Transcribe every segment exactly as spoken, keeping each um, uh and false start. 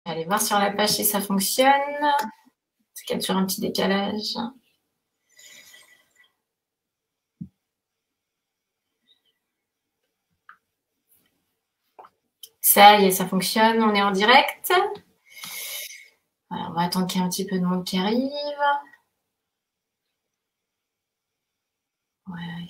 Allez voir sur la page si ça fonctionne. Parce qu'il y a toujours un petit décalage. Ça y est, ça fonctionne. On est en direct. Voilà, on va attendre qu'il y ait un petit peu de monde qui arrive. Ouais.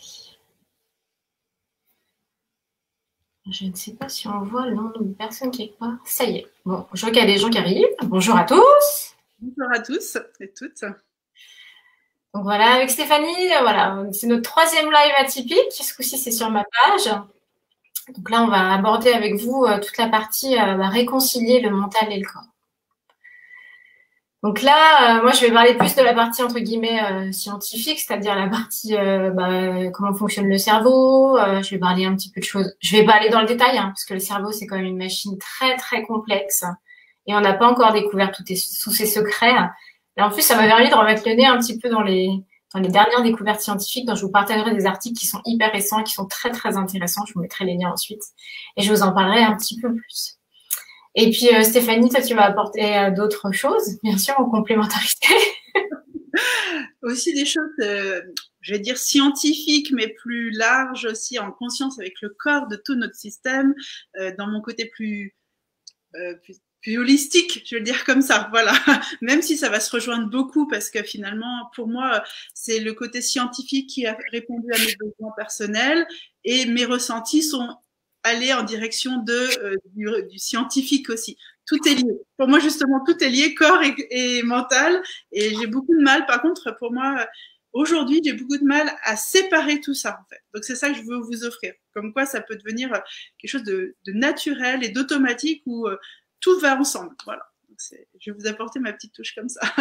Je ne sais pas si on voit le nom de personne quelque part. Ça y est. Bon, je vois qu'il y a des gens qui arrivent. Bonjour à tous. Bonjour à tous et toutes. Donc voilà, avec Stéphanie, voilà, c'est notre troisième live atypique. Ce coup-ci, c'est sur ma page. Donc là, on va aborder avec vous euh, toute la partie euh, bah, réconcilier le mental et le corps. Donc là, euh, moi, je vais parler plus de la partie entre guillemets euh, scientifique, c'est-à-dire la partie euh, bah, comment fonctionne le cerveau. Euh, je vais parler un petit peu de choses. Je vais pas aller dans le détail, hein, parce que le cerveau, c'est quand même une machine très très complexe et on n'a pas encore découvert tous ses secrets. Et en plus, ça m'a permis de remettre le nez un petit peu dans les dans les dernières découvertes scientifiques, dont je vous partagerai des articles qui sont hyper récents et qui sont très très intéressants. Je vous mettrai les liens ensuite et je vous en parlerai un petit peu plus. Et puis euh, Stéphanie, toi tu vas apporter euh, d'autres choses, bien sûr, en complémentarité. Aussi des choses, euh, je vais dire scientifiques, mais plus larges aussi, en conscience avec le corps de tout notre système, euh, dans mon côté plus, euh, plus, plus holistique, je vais le dire comme ça, voilà. Même si ça va se rejoindre beaucoup, parce que finalement, pour moi, c'est le côté scientifique qui a répondu à mes besoins personnels, et mes ressentis sont allés en direction de, euh, du, du scientifique aussi. Tout est lié. Pour moi, justement, tout est lié, corps et, et mental. Et j'ai beaucoup de mal, par contre, pour moi, aujourd'hui, j'ai beaucoup de mal à séparer tout ça, en fait. Donc, c'est ça que je veux vous offrir. Comme quoi, ça peut devenir quelque chose de, de naturel et d'automatique où euh, tout va ensemble. Voilà. Donc, je vais vous apporter ma petite touche comme ça.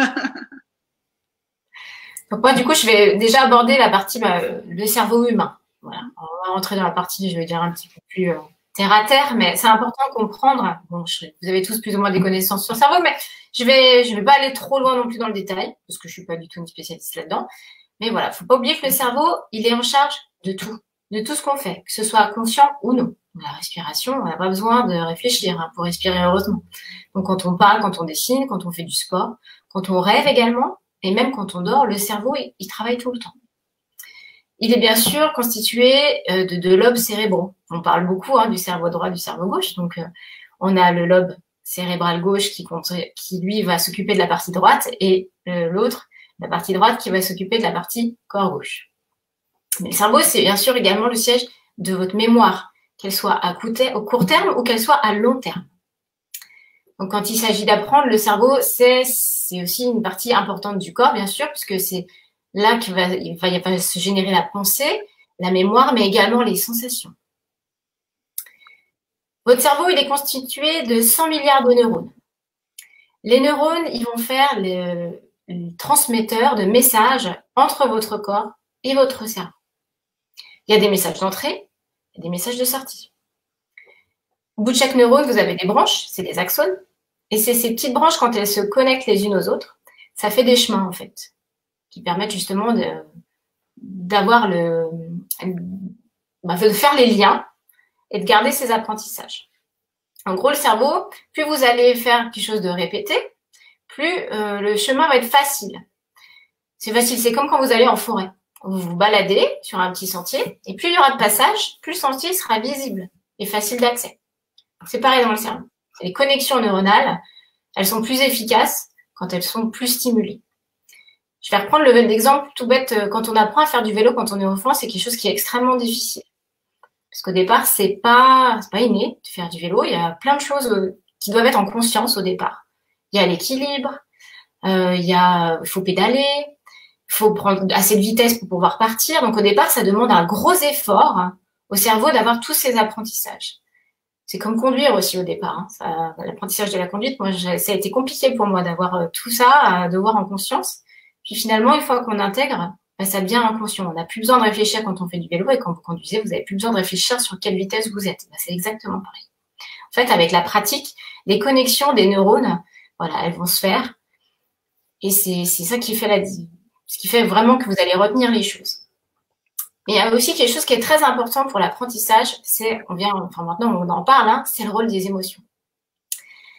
Donc moi, du coup, je vais déjà aborder la partie bah, le cerveau humain. Voilà. On va rentrer dans la partie, je vais dire un petit peu plus euh, terre à terre, mais c'est important de comprendre. Bon, je, vous avez tous plus ou moins des connaissances sur le cerveau, mais je vais, je vais pas aller trop loin non plus dans le détail parce que je suis pas du tout une spécialiste là-dedans. Mais voilà, faut pas oublier que le cerveau, il est en charge de tout, de tout ce qu'on fait, que ce soit conscient ou non. La respiration, on n'a pas besoin de réfléchir hein, pour respirer heureusement. Donc quand on parle, quand on dessine, quand on fait du sport, quand on rêve également, et même quand on dort, le cerveau, il, il travaille tout le temps. Il est bien sûr constitué euh, de deux lobes cérébraux. On parle beaucoup hein, du cerveau droit, du cerveau gauche. Donc euh, on a le lobe cérébral gauche qui, compte, qui lui va s'occuper de la partie droite et euh, l'autre la partie droite qui va s'occuper de la partie corps gauche. Mais le cerveau, c'est bien sûr également le siège de votre mémoire, qu'elle soit à au court terme ou qu'elle soit à long terme. Donc, quand il s'agit d'apprendre, le cerveau, c'est aussi une partie importante du corps, bien sûr, puisque c'est là qu'il va, il va, il va se générer la pensée, la mémoire, mais également les sensations. Votre cerveau, il est constitué de cent milliards de neurones. Les neurones, ils vont faire le, transmetteur de messages entre votre corps et votre cerveau. Il y a des messages d'entrée et des messages de sortie. Au bout de chaque neurone, vous avez des branches, c'est des axones. Et c'est ces petites branches, quand elles se connectent les unes aux autres, ça fait des chemins, en fait, qui permettent justement de, d'avoir le, de faire les liens et de garder ces apprentissages. En gros, le cerveau, plus vous allez faire quelque chose de répété, plus euh, le chemin va être facile. C'est facile, c'est comme quand vous allez en forêt. Vous vous baladez sur un petit sentier, et plus il y aura de passage, plus le sentier sera visible et facile d'accès. C'est pareil dans le cerveau. Les connexions neuronales, elles sont plus efficaces quand elles sont plus stimulées. Je vais reprendre l'exemple tout bête. Quand on apprend à faire du vélo quand on est enfant, c'est quelque chose qui est extrêmement difficile. Parce qu'au départ, c'est pas, c'est pas inné de faire du vélo. Il y a plein de choses qui doivent être en conscience au départ. Il y a l'équilibre, euh, il y a, il faut pédaler, il faut prendre assez de vitesse pour pouvoir partir. Donc au départ, ça demande un gros effort au cerveau d'avoir tous ces apprentissages. C'est comme conduire aussi au départ. Hein. L'apprentissage de la conduite, moi, ça a été compliqué pour moi d'avoir tout ça, à devoir en conscience. Puis finalement, une fois qu'on intègre, bah, ça devient inconscient. On n'a plus besoin de réfléchir quand on fait du vélo et quand vous conduisez, vous n'avez plus besoin de réfléchir sur quelle vitesse vous êtes. Bah, c'est exactement pareil. En fait, avec la pratique, les connexions des neurones, voilà, elles vont se faire. Et c'est ça qui fait la, ce qui fait vraiment que vous allez retenir les choses. Mais il y a aussi quelque chose qui est très important pour l'apprentissage, c'est, on vient, enfin maintenant on en parle, hein, c'est le rôle des émotions.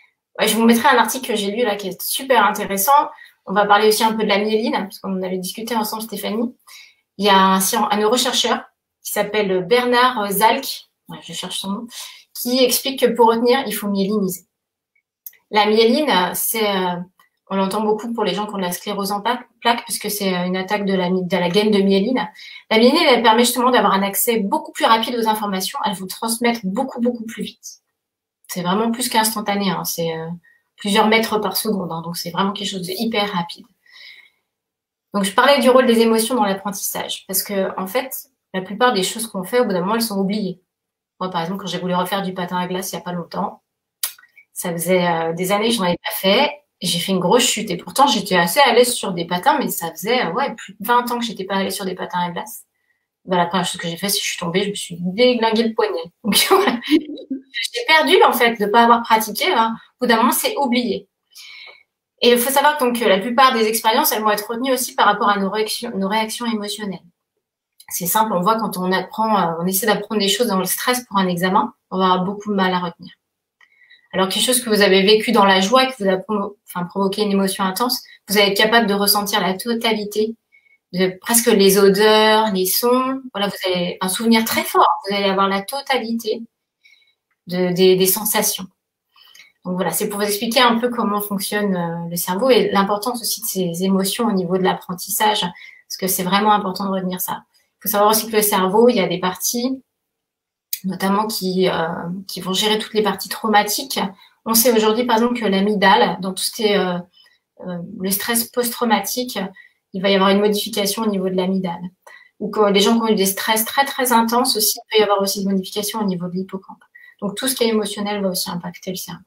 Ouais, je vous mettrai un article que j'ai lu là qui est super intéressant. On va parler aussi un peu de la myéline, parce qu'on en avait discuté ensemble, Stéphanie. Il y a un, un neurochercheur qui s'appelle Bernard Zalk, ouais, je cherche son nom, qui explique que pour retenir, il faut myéliniser. La myéline, c'est, euh, on l'entend beaucoup pour les gens qui ont de la sclérose en plaques, parce que c'est une attaque de la, de la gaine de myéline. La myéline, elle permet justement d'avoir un accès beaucoup plus rapide aux informations. Elle vous transmet beaucoup, beaucoup plus vite. C'est vraiment plus qu'instantané, hein. C'est euh, plusieurs mètres par seconde, hein. Donc c'est vraiment quelque chose de hyper rapide. Donc je parlais du rôle des émotions dans l'apprentissage, parce que en fait, la plupart des choses qu'on fait, au bout d'un moment, elles sont oubliées. Moi, par exemple, quand j'ai voulu refaire du patin à glace il n'y a pas longtemps, ça faisait euh, des années que je n'en avais pas fait, et j'ai fait une grosse chute. Et pourtant, j'étais assez à l'aise sur des patins, mais ça faisait euh, ouais plus de vingt ans que j'étais pas allée sur des patins à glace. Ben, la première chose que j'ai fait, c'est que je suis tombée, je me suis déglingué le poignet. Donc voilà. J'ai perdu en fait de ne pas avoir pratiqué. Hein. Au bout d'un moment, c'est oublié. Et il faut savoir donc, que la plupart des expériences, elles vont être retenues aussi par rapport à nos réactions, nos réactions émotionnelles. C'est simple, on voit quand on apprend, on essaie d'apprendre des choses dans le stress pour un examen, on va avoir beaucoup de mal à retenir. Alors quelque chose que vous avez vécu dans la joie, qui vous a enfin, provoqué une émotion intense, vous allez être capable de ressentir la totalité de presque les odeurs, les sons. Voilà, vous avez un souvenir très fort. Vous allez avoir la totalité de, des, des sensations. Donc voilà, c'est pour vous expliquer un peu comment fonctionne euh, le cerveau et l'importance aussi de ces émotions au niveau de l'apprentissage, parce que c'est vraiment important de retenir ça. Il faut savoir aussi que le cerveau, il y a des parties, notamment qui, euh, qui vont gérer toutes les parties traumatiques. On sait aujourd'hui, par exemple, que l'amygdale, dans tout ce qui est euh, euh, le stress post-traumatique, il va y avoir une modification au niveau de l'amygdale. Ou que les gens qui ont eu des stress très, très intenses aussi, il peut y avoir aussi une modification au niveau de l'hippocampe. Donc, tout ce qui est émotionnel va aussi impacter le cerveau.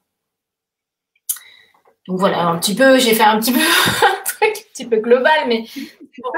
Donc, voilà, un petit peu, j'ai fait un petit peu un truc un petit peu global, mais pour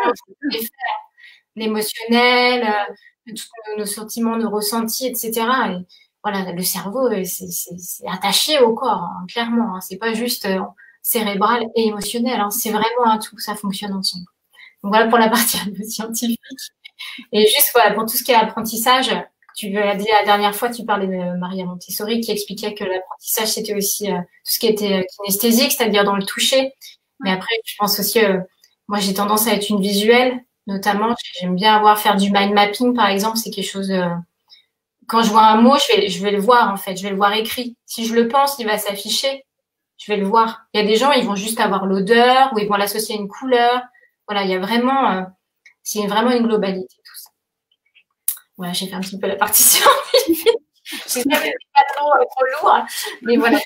l'émotionnel, euh, tous nos sentiments, nos ressentis, et cetera. Et voilà, le cerveau, c'est attaché au corps, hein, clairement. Hein. C'est pas juste euh, cérébral et émotionnel. Hein. C'est vraiment un tout, ça fonctionne ensemble. Donc voilà pour la partie un peu scientifique. Et juste voilà, pour tout ce qui est apprentissage, tu l'as dit la dernière fois, tu parlais de Maria Montessori qui expliquait que l'apprentissage, c'était aussi euh, tout ce qui était kinesthésique, c'est-à-dire dans le toucher. Mais après, je pense aussi, euh, moi j'ai tendance à être une visuelle, notamment, j'aime bien avoir faire du mind mapping, par exemple, c'est quelque chose... Euh, quand je vois un mot, je vais, je vais le voir, en fait, je vais le voir écrit. Si je le pense, il va s'afficher, je vais le voir. Il y a des gens, ils vont juste avoir l'odeur ou ils vont l'associer à une couleur. Voilà, il y a vraiment... Euh, c'est vraiment une globalité, tout ça. Voilà, j'ai fait un petit peu la partie scientifique. J'ai pas trop, euh, trop lourd, mais voilà.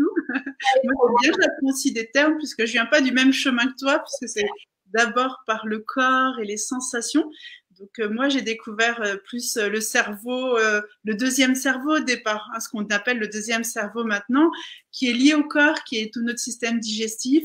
Moi, bien, j'apprends aussi des termes, puisque je viens pas du même chemin que toi, puisque c'est d'abord par le corps et les sensations. Donc euh, moi, j'ai découvert euh, plus euh, le cerveau, euh, le deuxième cerveau au départ, hein, ce qu'on appelle le deuxième cerveau maintenant, qui est lié au corps, qui est tout notre système digestif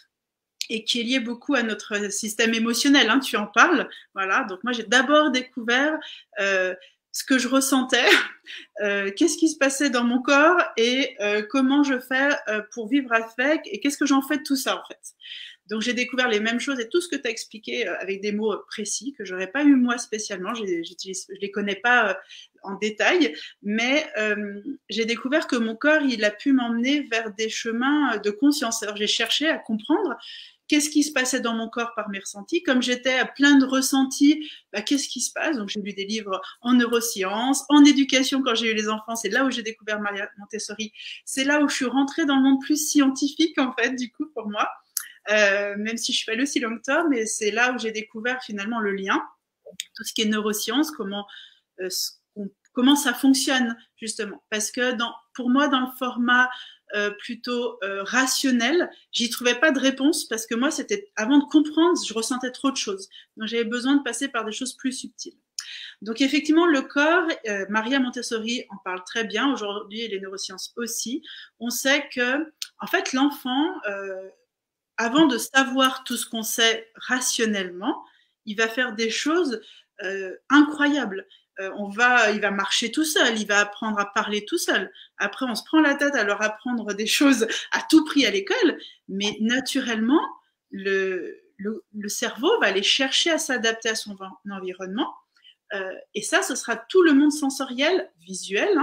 et qui est lié beaucoup à notre système émotionnel. Hein, tu en parles, voilà. Donc moi, j'ai d'abord découvert euh, ce que je ressentais, euh, qu'est-ce qui se passait dans mon corps et euh, comment je fais euh, pour vivre avec et qu'est-ce que j'en fais de tout ça en fait. Donc j'ai découvert les mêmes choses et tout ce que tu as expliqué euh, avec des mots précis que j'aurais pas eu moi spécialement, je les connais pas euh, en détail, mais euh, j'ai découvert que mon corps il a pu m'emmener vers des chemins de conscience. Alors j'ai cherché à comprendre qu'est-ce qui se passait dans mon corps par mes ressentis. Comme j'étais à plein de ressentis, bah, qu'est-ce qui se passe? Donc j'ai lu des livres en neurosciences, en éducation quand j'ai eu les enfants, c'est là où j'ai découvert Maria Montessori. C'est là où je suis rentrée dans le monde plus scientifique en fait, du coup pour moi. Euh, même si je suis pas allée aussi loin que toi, mais c'est là où j'ai découvert finalement le lien, tout ce qui est neurosciences, comment euh, comment ça fonctionne justement. Parce que dans, pour moi, dans le format euh, plutôt euh, rationnel, j'y trouvais pas de réponse parce que moi, c'était avant de comprendre, je ressentais trop de choses. Donc j'avais besoin de passer par des choses plus subtiles. Donc effectivement, le corps, euh, Maria Montessori en parle très bien aujourd'hui et les neurosciences aussi. On sait que en fait, l'enfant euh, avant de savoir tout ce qu'on sait rationnellement, il va faire des choses euh, incroyables. Euh, on va, il va marcher tout seul, il va apprendre à parler tout seul. Après, on se prend la tête à leur apprendre des choses à tout prix à l'école, mais naturellement, le, le, le cerveau va aller chercher à s'adapter à son environnement. Euh, et ça, ce sera tout le monde sensoriel, visuel, hein,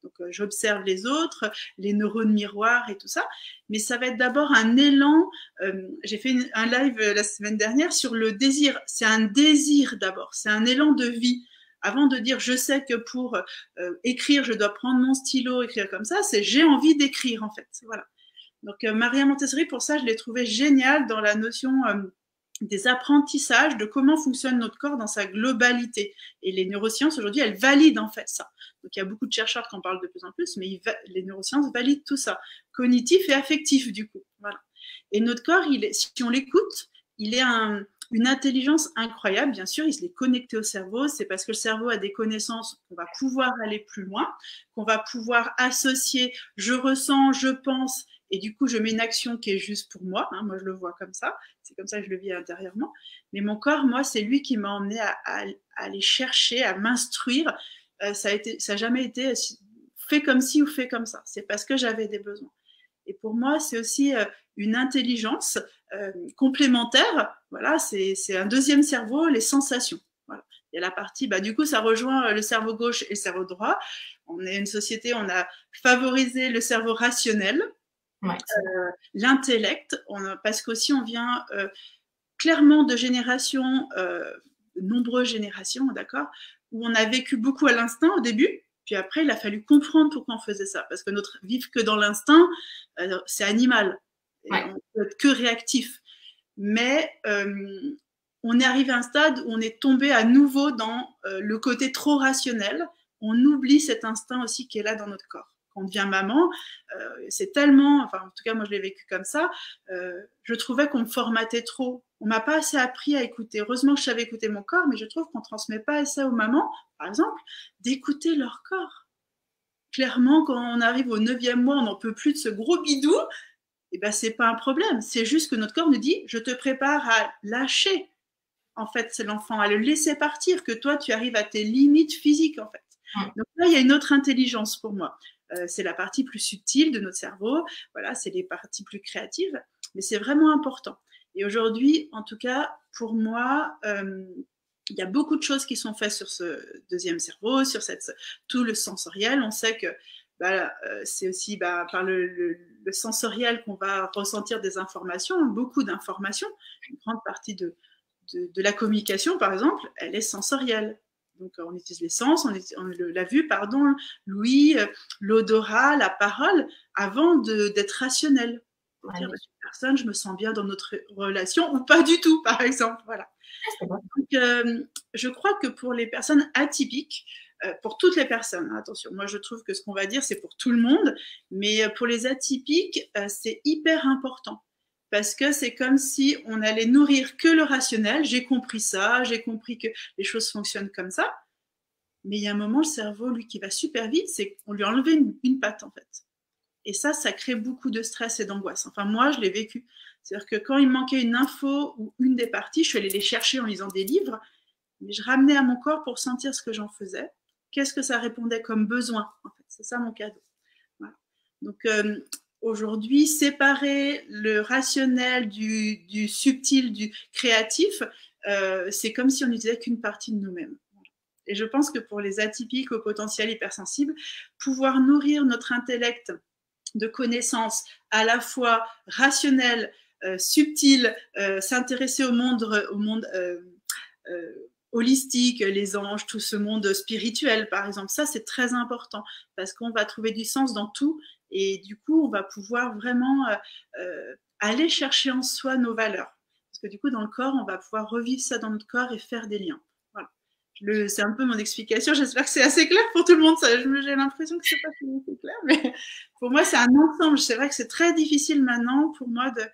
Donc, euh, j'observe les autres, les neurones miroirs et tout ça. Mais ça va être d'abord un élan. Euh, j'ai fait une, un live la semaine dernière sur le désir. C'est un désir d'abord, c'est un élan de vie. Avant de dire je sais que pour euh, écrire, je dois prendre mon stylo, écrire comme ça, c'est j'ai envie d'écrire en fait. Voilà. Donc, euh, Maria Montessori, pour ça, je l'ai trouvé géniale dans la notion euh, des apprentissages, de comment fonctionne notre corps dans sa globalité. Et les neurosciences, aujourd'hui, elles valident en fait ça. Donc, il y a beaucoup de chercheurs qui en parlent de plus en plus, mais les neurosciences valident tout ça. Cognitif et affectif, du coup. Voilà. Et notre corps, il est, si on l'écoute, il est un, une intelligence incroyable. Bien sûr, il est connecté au cerveau. C'est parce que le cerveau a des connaissances qu'on va pouvoir aller plus loin, qu'on va pouvoir associer je ressens, je pense, et du coup, je mets une action qui est juste pour moi. Hein, moi, je le vois comme ça. C'est comme ça que je le vis intérieurement. Mais mon corps, moi, c'est lui qui m'a emmené à, à, à aller chercher, à m'instruire. Euh, ça a été, ça n'a jamais été fait comme ci ou fait comme ça. C'est parce que j'avais des besoins. Et pour moi, c'est aussi euh, une intelligence euh, complémentaire. Voilà, c'est, c'est un deuxième cerveau, les sensations. Voilà. Il y a la partie, bah, du coup, ça rejoint le cerveau gauche et le cerveau droit. On est une société, on a favorisé le cerveau rationnel. Ouais. Euh, l'intellect, on a, parce qu'aussi on vient euh, clairement de générations, euh, de nombreuses générations, d'accord, où on a vécu beaucoup à l'instinct au début, puis après il a fallu comprendre pourquoi on faisait ça, parce que notre vivre que dans l'instinct, euh, c'est animal, ouais. On peut être que réactif, mais euh, on est arrivé à un stade où on est tombé à nouveau dans euh, le côté trop rationnel, on oublie cet instinct aussi qui est là dans notre corps. Quand on devient maman, euh, c'est tellement, enfin en tout cas moi je l'ai vécu comme ça, euh, je trouvais qu'on me formatait trop. On m'a pas assez appris à écouter. Heureusement que je savais écouter mon corps, mais je trouve qu'on transmet pas assez aux mamans, par exemple, d'écouter leur corps. Clairement, quand on arrive au neuvième mois, on n'en peut plus de ce gros bidou, et ben c'est pas un problème. C'est juste que notre corps nous dit, je te prépare à lâcher. En fait, c'est l'enfant, à le laisser partir, que toi tu arrives à tes limites physiques en fait. Donc là, il y a une autre intelligence pour moi. Euh, c'est la partie plus subtile de notre cerveau, voilà, c'est les parties plus créatives, mais c'est vraiment important. Et aujourd'hui, en tout cas, pour moi, euh, il y a beaucoup de choses qui sont faites sur ce deuxième cerveau, sur cette, tout le sensoriel. On sait que bah, euh, c'est aussi bah, par le, le, le sensoriel qu'on va ressentir des informations, beaucoup d'informations. Une grande partie de, de, de la communication, par exemple, elle est sensorielle. Donc, on utilise les sens, on, on la vue, pardon, l'ouïe, l'odorat, la parole, avant de, d'être rationnel. Pour ouais. dire, bah, cette personne, je me sens bien dans notre relation, ou pas du tout, par exemple. Voilà. Donc, euh, je crois que pour les personnes atypiques, euh, pour toutes les personnes, hein, attention, moi je trouve que ce qu'on va dire, c'est pour tout le monde, mais pour les atypiques, euh, c'est hyper important. Parce que c'est comme si on allait nourrir que le rationnel. J'ai compris ça, j'ai compris que les choses fonctionnent comme ça. Mais il y a un moment, le cerveau, lui, qui va super vite, c'est qu'on lui a enlevé une, une patte, en fait. Et ça, ça crée beaucoup de stress et d'angoisse. Enfin, moi, je l'ai vécu. C'est-à-dire que quand il me manquait une info ou une des parties, je suis allée les chercher en lisant des livres, mais je ramenais à mon corps pour sentir ce que j'en faisais. Qu'est-ce que ça répondait comme besoin, en fait. C'est ça mon cadeau. Voilà. Donc, euh, aujourd'hui, séparer le rationnel du, du subtil, du créatif, euh, c'est comme si on n'utilisait qu'une partie de nous-mêmes. Et je pense que pour les atypiques au potentiel hypersensible, pouvoir nourrir notre intellect de connaissances à la fois rationnelles, euh, subtiles, euh, s'intéresser au monde, au monde euh, euh, holistique, les anges, tout ce monde spirituel, par exemple, ça c'est très important parce qu'on va trouver du sens dans tout. Et du coup, on va pouvoir vraiment euh, euh, aller chercher en soi nos valeurs. Parce que du coup, dans le corps, on va pouvoir revivre ça dans notre corps et faire des liens. Voilà. Le, c'est un peu mon explication. J'espère que c'est assez clair pour tout le monde. Ça, j'ai l'impression que c'est pas assez clair, mais pour moi, c'est un ensemble. C'est vrai que c'est très difficile maintenant pour moi de,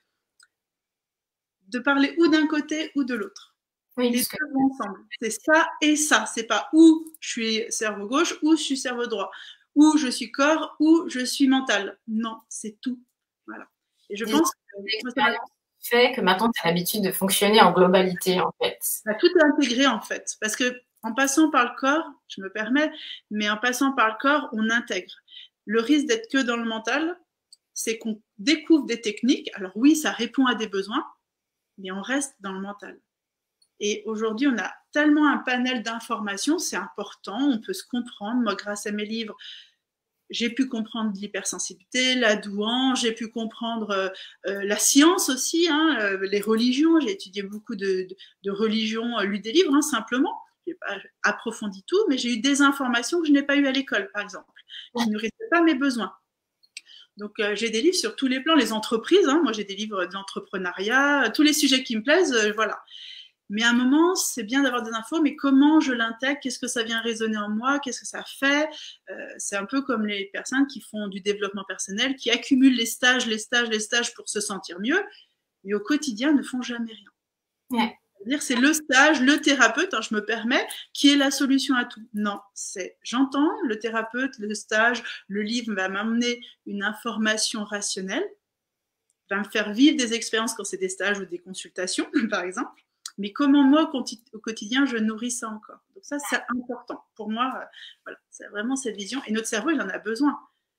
de parler ou d'un côté ou de l'autre. Oui, les deux que... ensemble. C'est ça et ça. C'est pas où je suis cerveau gauche ou je suis cerveau droit. Ou je suis corps, ou je suis mental. Non, c'est tout. Voilà. Et je pense que l'expérience fait que maintenant, tu as l'habitude de fonctionner en globalité, en fait. Bah, tout est intégré, en fait. Parce que en passant par le corps, je me permets, mais en passant par le corps, on intègre. Le risque d'être que dans le mental, c'est qu'on découvre des techniques. Alors oui, ça répond à des besoins, mais on reste dans le mental. Et aujourd'hui, on a tellement un panel d'informations, c'est important, on peut se comprendre. Moi, grâce à mes livres, j'ai pu comprendre l'hypersensibilité, la douance, j'ai pu comprendre euh, euh, la science aussi, hein, euh, les religions. J'ai étudié beaucoup de, de, de religions, euh, lu des livres, hein, simplement. J'ai pas approfondi tout, mais j'ai eu des informations que je n'ai pas eues à l'école, par exemple, qui ne nourrissaient pas mes besoins. Donc, euh, j'ai des livres sur tous les plans, les entreprises. Hein, moi, j'ai des livres d'entrepreneuriat, tous les sujets qui me plaisent, euh, voilà. Mais à un moment, c'est bien d'avoir des infos, mais comment je l'intègre? Qu'est-ce que ça vient résonner en moi? Qu'est-ce que ça fait? euh, C'est un peu comme les personnes qui font du développement personnel, qui accumulent les stages, les stages, les stages pour se sentir mieux, mais au quotidien ne font jamais rien. Ouais. C'est-à-dire c'est le stage, le thérapeute, hein, je me permets, qui est la solution à tout. Non, c'est j'entends le thérapeute, le stage, le livre va m'amener une information rationnelle, va me faire vivre des expériences quand c'est des stages ou des consultations, par exemple. Mais comment moi, au quotidien, je nourris ça encore. Donc ça, c'est important. Pour moi, euh, voilà, c'est vraiment cette vision. Et notre cerveau, il en a besoin,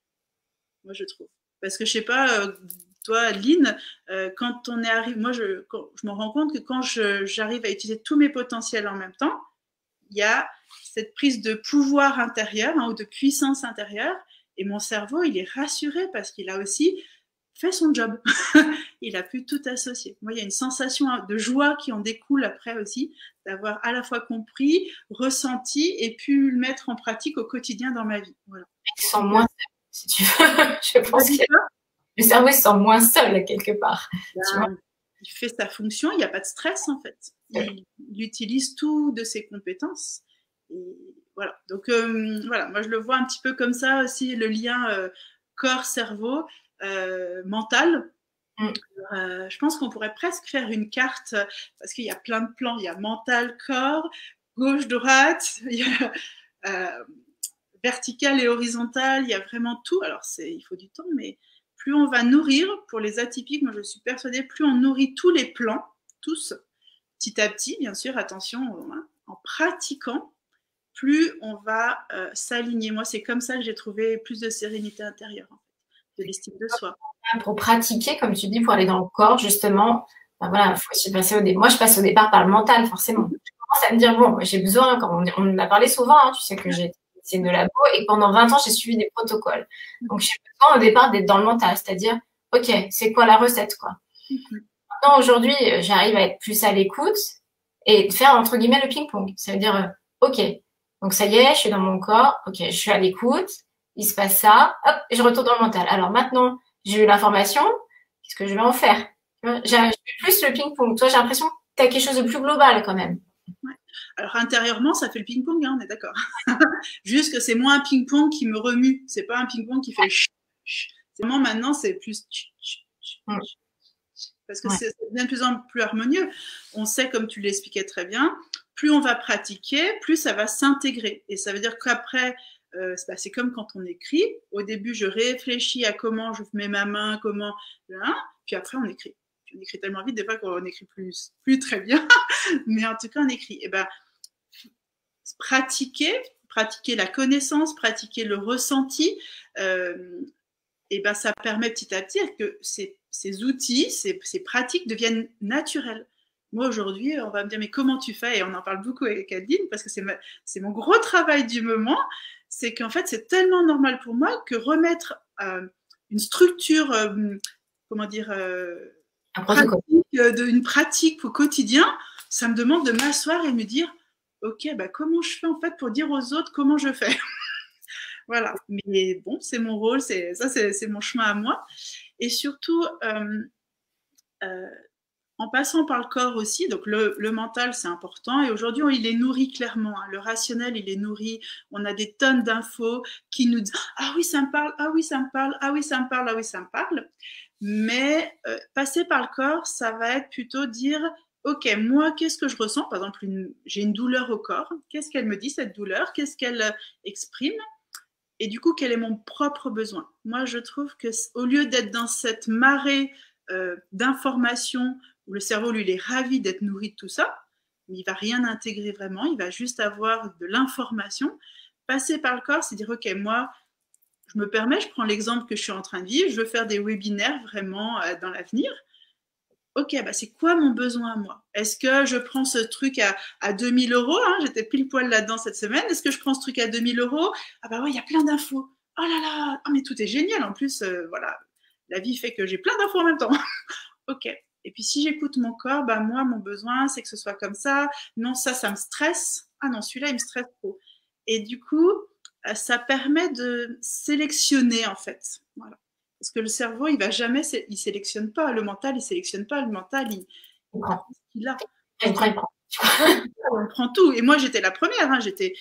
moi, je trouve. Parce que, je sais pas, euh, toi, Lynn, euh, quand on est arrivé, moi, je, quand, je me rends compte que quand je, j'arrive à utiliser tous mes potentiels en même temps, il y a cette prise de pouvoir intérieur, hein, ou de puissance intérieure. Et mon cerveau, il est rassuré parce qu'il a aussi fait son job. Il a pu tout associer. Moi, il y a une sensation de joie qui en découle après aussi, d'avoir à la fois compris, ressenti et pu le mettre en pratique au quotidien dans ma vie. Voilà. Il se sent moins seul, si tu veux. Je pense que le cerveau se sent moins seul quelque part. Ben, tu vois, il fait sa fonction, il n'y a pas de stress en fait. Il, il utilise tout de ses compétences. Et voilà. Donc euh, voilà, moi je le vois un petit peu comme ça aussi, le lien euh, corps-cerveau. Euh, mental. Mm. Euh, je pense qu'on pourrait presque faire une carte parce qu'il y a plein de plans. Il y a mental, corps, gauche, droite, il y a euh, vertical et horizontal. Il y a vraiment tout. Alors c'est, il faut du temps, mais plus on va nourrir pour les atypiques, moi je suis persuadée, plus on nourrit tous les plans, tous, petit à petit, bien sûr, attention, hein, en pratiquant, plus on va euh, s'aligner. Moi, c'est comme ça que j'ai trouvé plus de sérénité intérieure. Hein. De l'estime de soi. Pour pratiquer, comme tu dis, pour aller dans le corps, justement, ben voilà, faut se passer au dé... moi, je passe au départ par le mental, forcément. Je commence à me dire, bon, j'ai besoin, quand on, on en a parlé souvent, hein, tu sais que j'ai été de labo et pendant vingt ans, j'ai suivi des protocoles. Donc, j'ai besoin au départ d'être dans le mental, c'est-à-dire, ok, c'est quoi la recette, quoi. Maintenant, aujourd'hui, j'arrive à être plus à l'écoute et faire, entre guillemets, le ping-pong. Ça veut dire, ok, donc ça y est, je suis dans mon corps, ok, je suis à l'écoute, il se passe ça, hop, et je retourne dans le mental. Alors maintenant, j'ai eu l'information, qu'est-ce que je vais en faire? J'ai plus le ping-pong. Toi, j'ai l'impression que tu as quelque chose de plus global quand même. Ouais. Alors intérieurement, ça fait le ping-pong, hein, on est d'accord. Juste que c'est moins un ping-pong qui me remue. C'est pas un ping-pong qui fait ch, ch. C'est vraiment maintenant, c'est plus ch, ch, ch, mm. Parce que ouais. c'est bien de plus en plus harmonieux. On sait, comme tu l'expliquais très bien, plus on va pratiquer, plus ça va s'intégrer. Et ça veut dire qu'après, Euh, c'est, bah, c'est comme quand on écrit. Au début, je réfléchis à comment je mets ma main, comment, hein, puis après on écrit. Puis on écrit tellement vite des fois qu'on écrit plus, plus très bien, mais en tout cas on écrit. Et ben pratiquer, pratiquer la connaissance, pratiquer le ressenti, euh, et ben ça permet petit à petit que ces, ces outils, ces, ces pratiques deviennent naturelles. Moi, aujourd'hui, on va me dire, mais comment tu fais? Et on en parle beaucoup avec Adeline, parce que c'est, ma, c'est mon gros travail du moment. C'est qu'en fait, c'est tellement normal pour moi que remettre euh, une structure, euh, comment dire, euh, pratique, euh, de, une pratique au quotidien, ça me demande de m'asseoir et me dire, ok, bah, comment je fais en fait pour dire aux autres comment je fais? Voilà. Mais bon, c'est mon rôle, c'est, ça, c'est, c'est mon chemin à moi. Et surtout, euh, euh, en passant par le corps aussi, donc le, le mental, c'est important. Et aujourd'hui, il est nourri clairement. Hein. Le rationnel, il est nourri. On a des tonnes d'infos qui nous disent « Ah oui, ça me parle, ah oui, ça me parle, ah oui, ça me parle, ah oui, ça me parle. » Mais euh, passer par le corps, ça va être plutôt dire « Ok, moi, qu'est-ce que je ressens ?» Par exemple, une, j'ai une douleur au corps. Qu'est-ce qu'elle me dit, cette douleur? Qu'est-ce qu'elle euh, exprime? Et du coup, quel est mon propre besoin? Moi, je trouve qu'au lieu d'être dans cette marée euh, d'informations, où le cerveau, lui, il est ravi d'être nourri de tout ça, mais il ne va rien intégrer vraiment, il va juste avoir de l'information. Passer par le corps, c'est dire, ok, moi, je me permets, je prends l'exemple que je suis en train de vivre, je veux faire des webinaires vraiment euh, dans l'avenir. Ok, bah c'est quoi mon besoin à moi? Est-ce que je prends ce truc à, à deux mille euros, hein, j'étais pile poil là-dedans cette semaine, est-ce que je prends ce truc à deux mille euros? Ah bah oui, il y a plein d'infos. oh là là, oh, mais tout est génial. En plus, euh, voilà, la vie fait que j'ai plein d'infos en même temps. Ok. Et puis si j'écoute mon corps, bah moi, mon besoin, c'est que ce soit comme ça. Non, ça, ça me stresse. Ah non, celui-là, il me stresse trop. Et du coup, ça permet de sélectionner, en fait. Voilà. Parce que le cerveau, il va jamais, il sélectionne pas. Le mental, il sélectionne pas. Le mental, il, il prend ce qu'il a. Il prend, il prend. On prend tout. Et moi, j'étais la première. Hein. J'étais.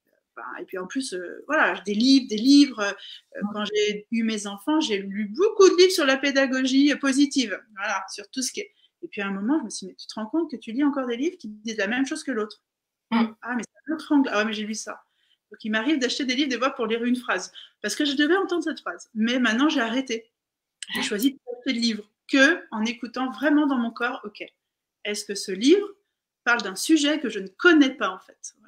Et puis en plus, euh, voilà, des livres, des livres. Euh, quand j'ai eu mes enfants, j'ai lu beaucoup de livres sur la pédagogie positive, voilà, sur tout ce qui est. Et puis à un moment, je me suis dit, mais tu te rends compte que tu lis encore des livres qui disent la même chose que l'autre. Mm. Ah, mais c'est un autre angle. Ah ouais, mais j'ai lu ça. Donc il m'arrive d'acheter des livres des fois pour lire une phrase, parce que je devais entendre cette phrase. Mais maintenant, j'ai arrêté. J'ai choisi de acheter le livre que en écoutant vraiment dans mon corps, ok, est-ce que ce livre parle d'un sujet que je ne connais pas en fait. Voilà.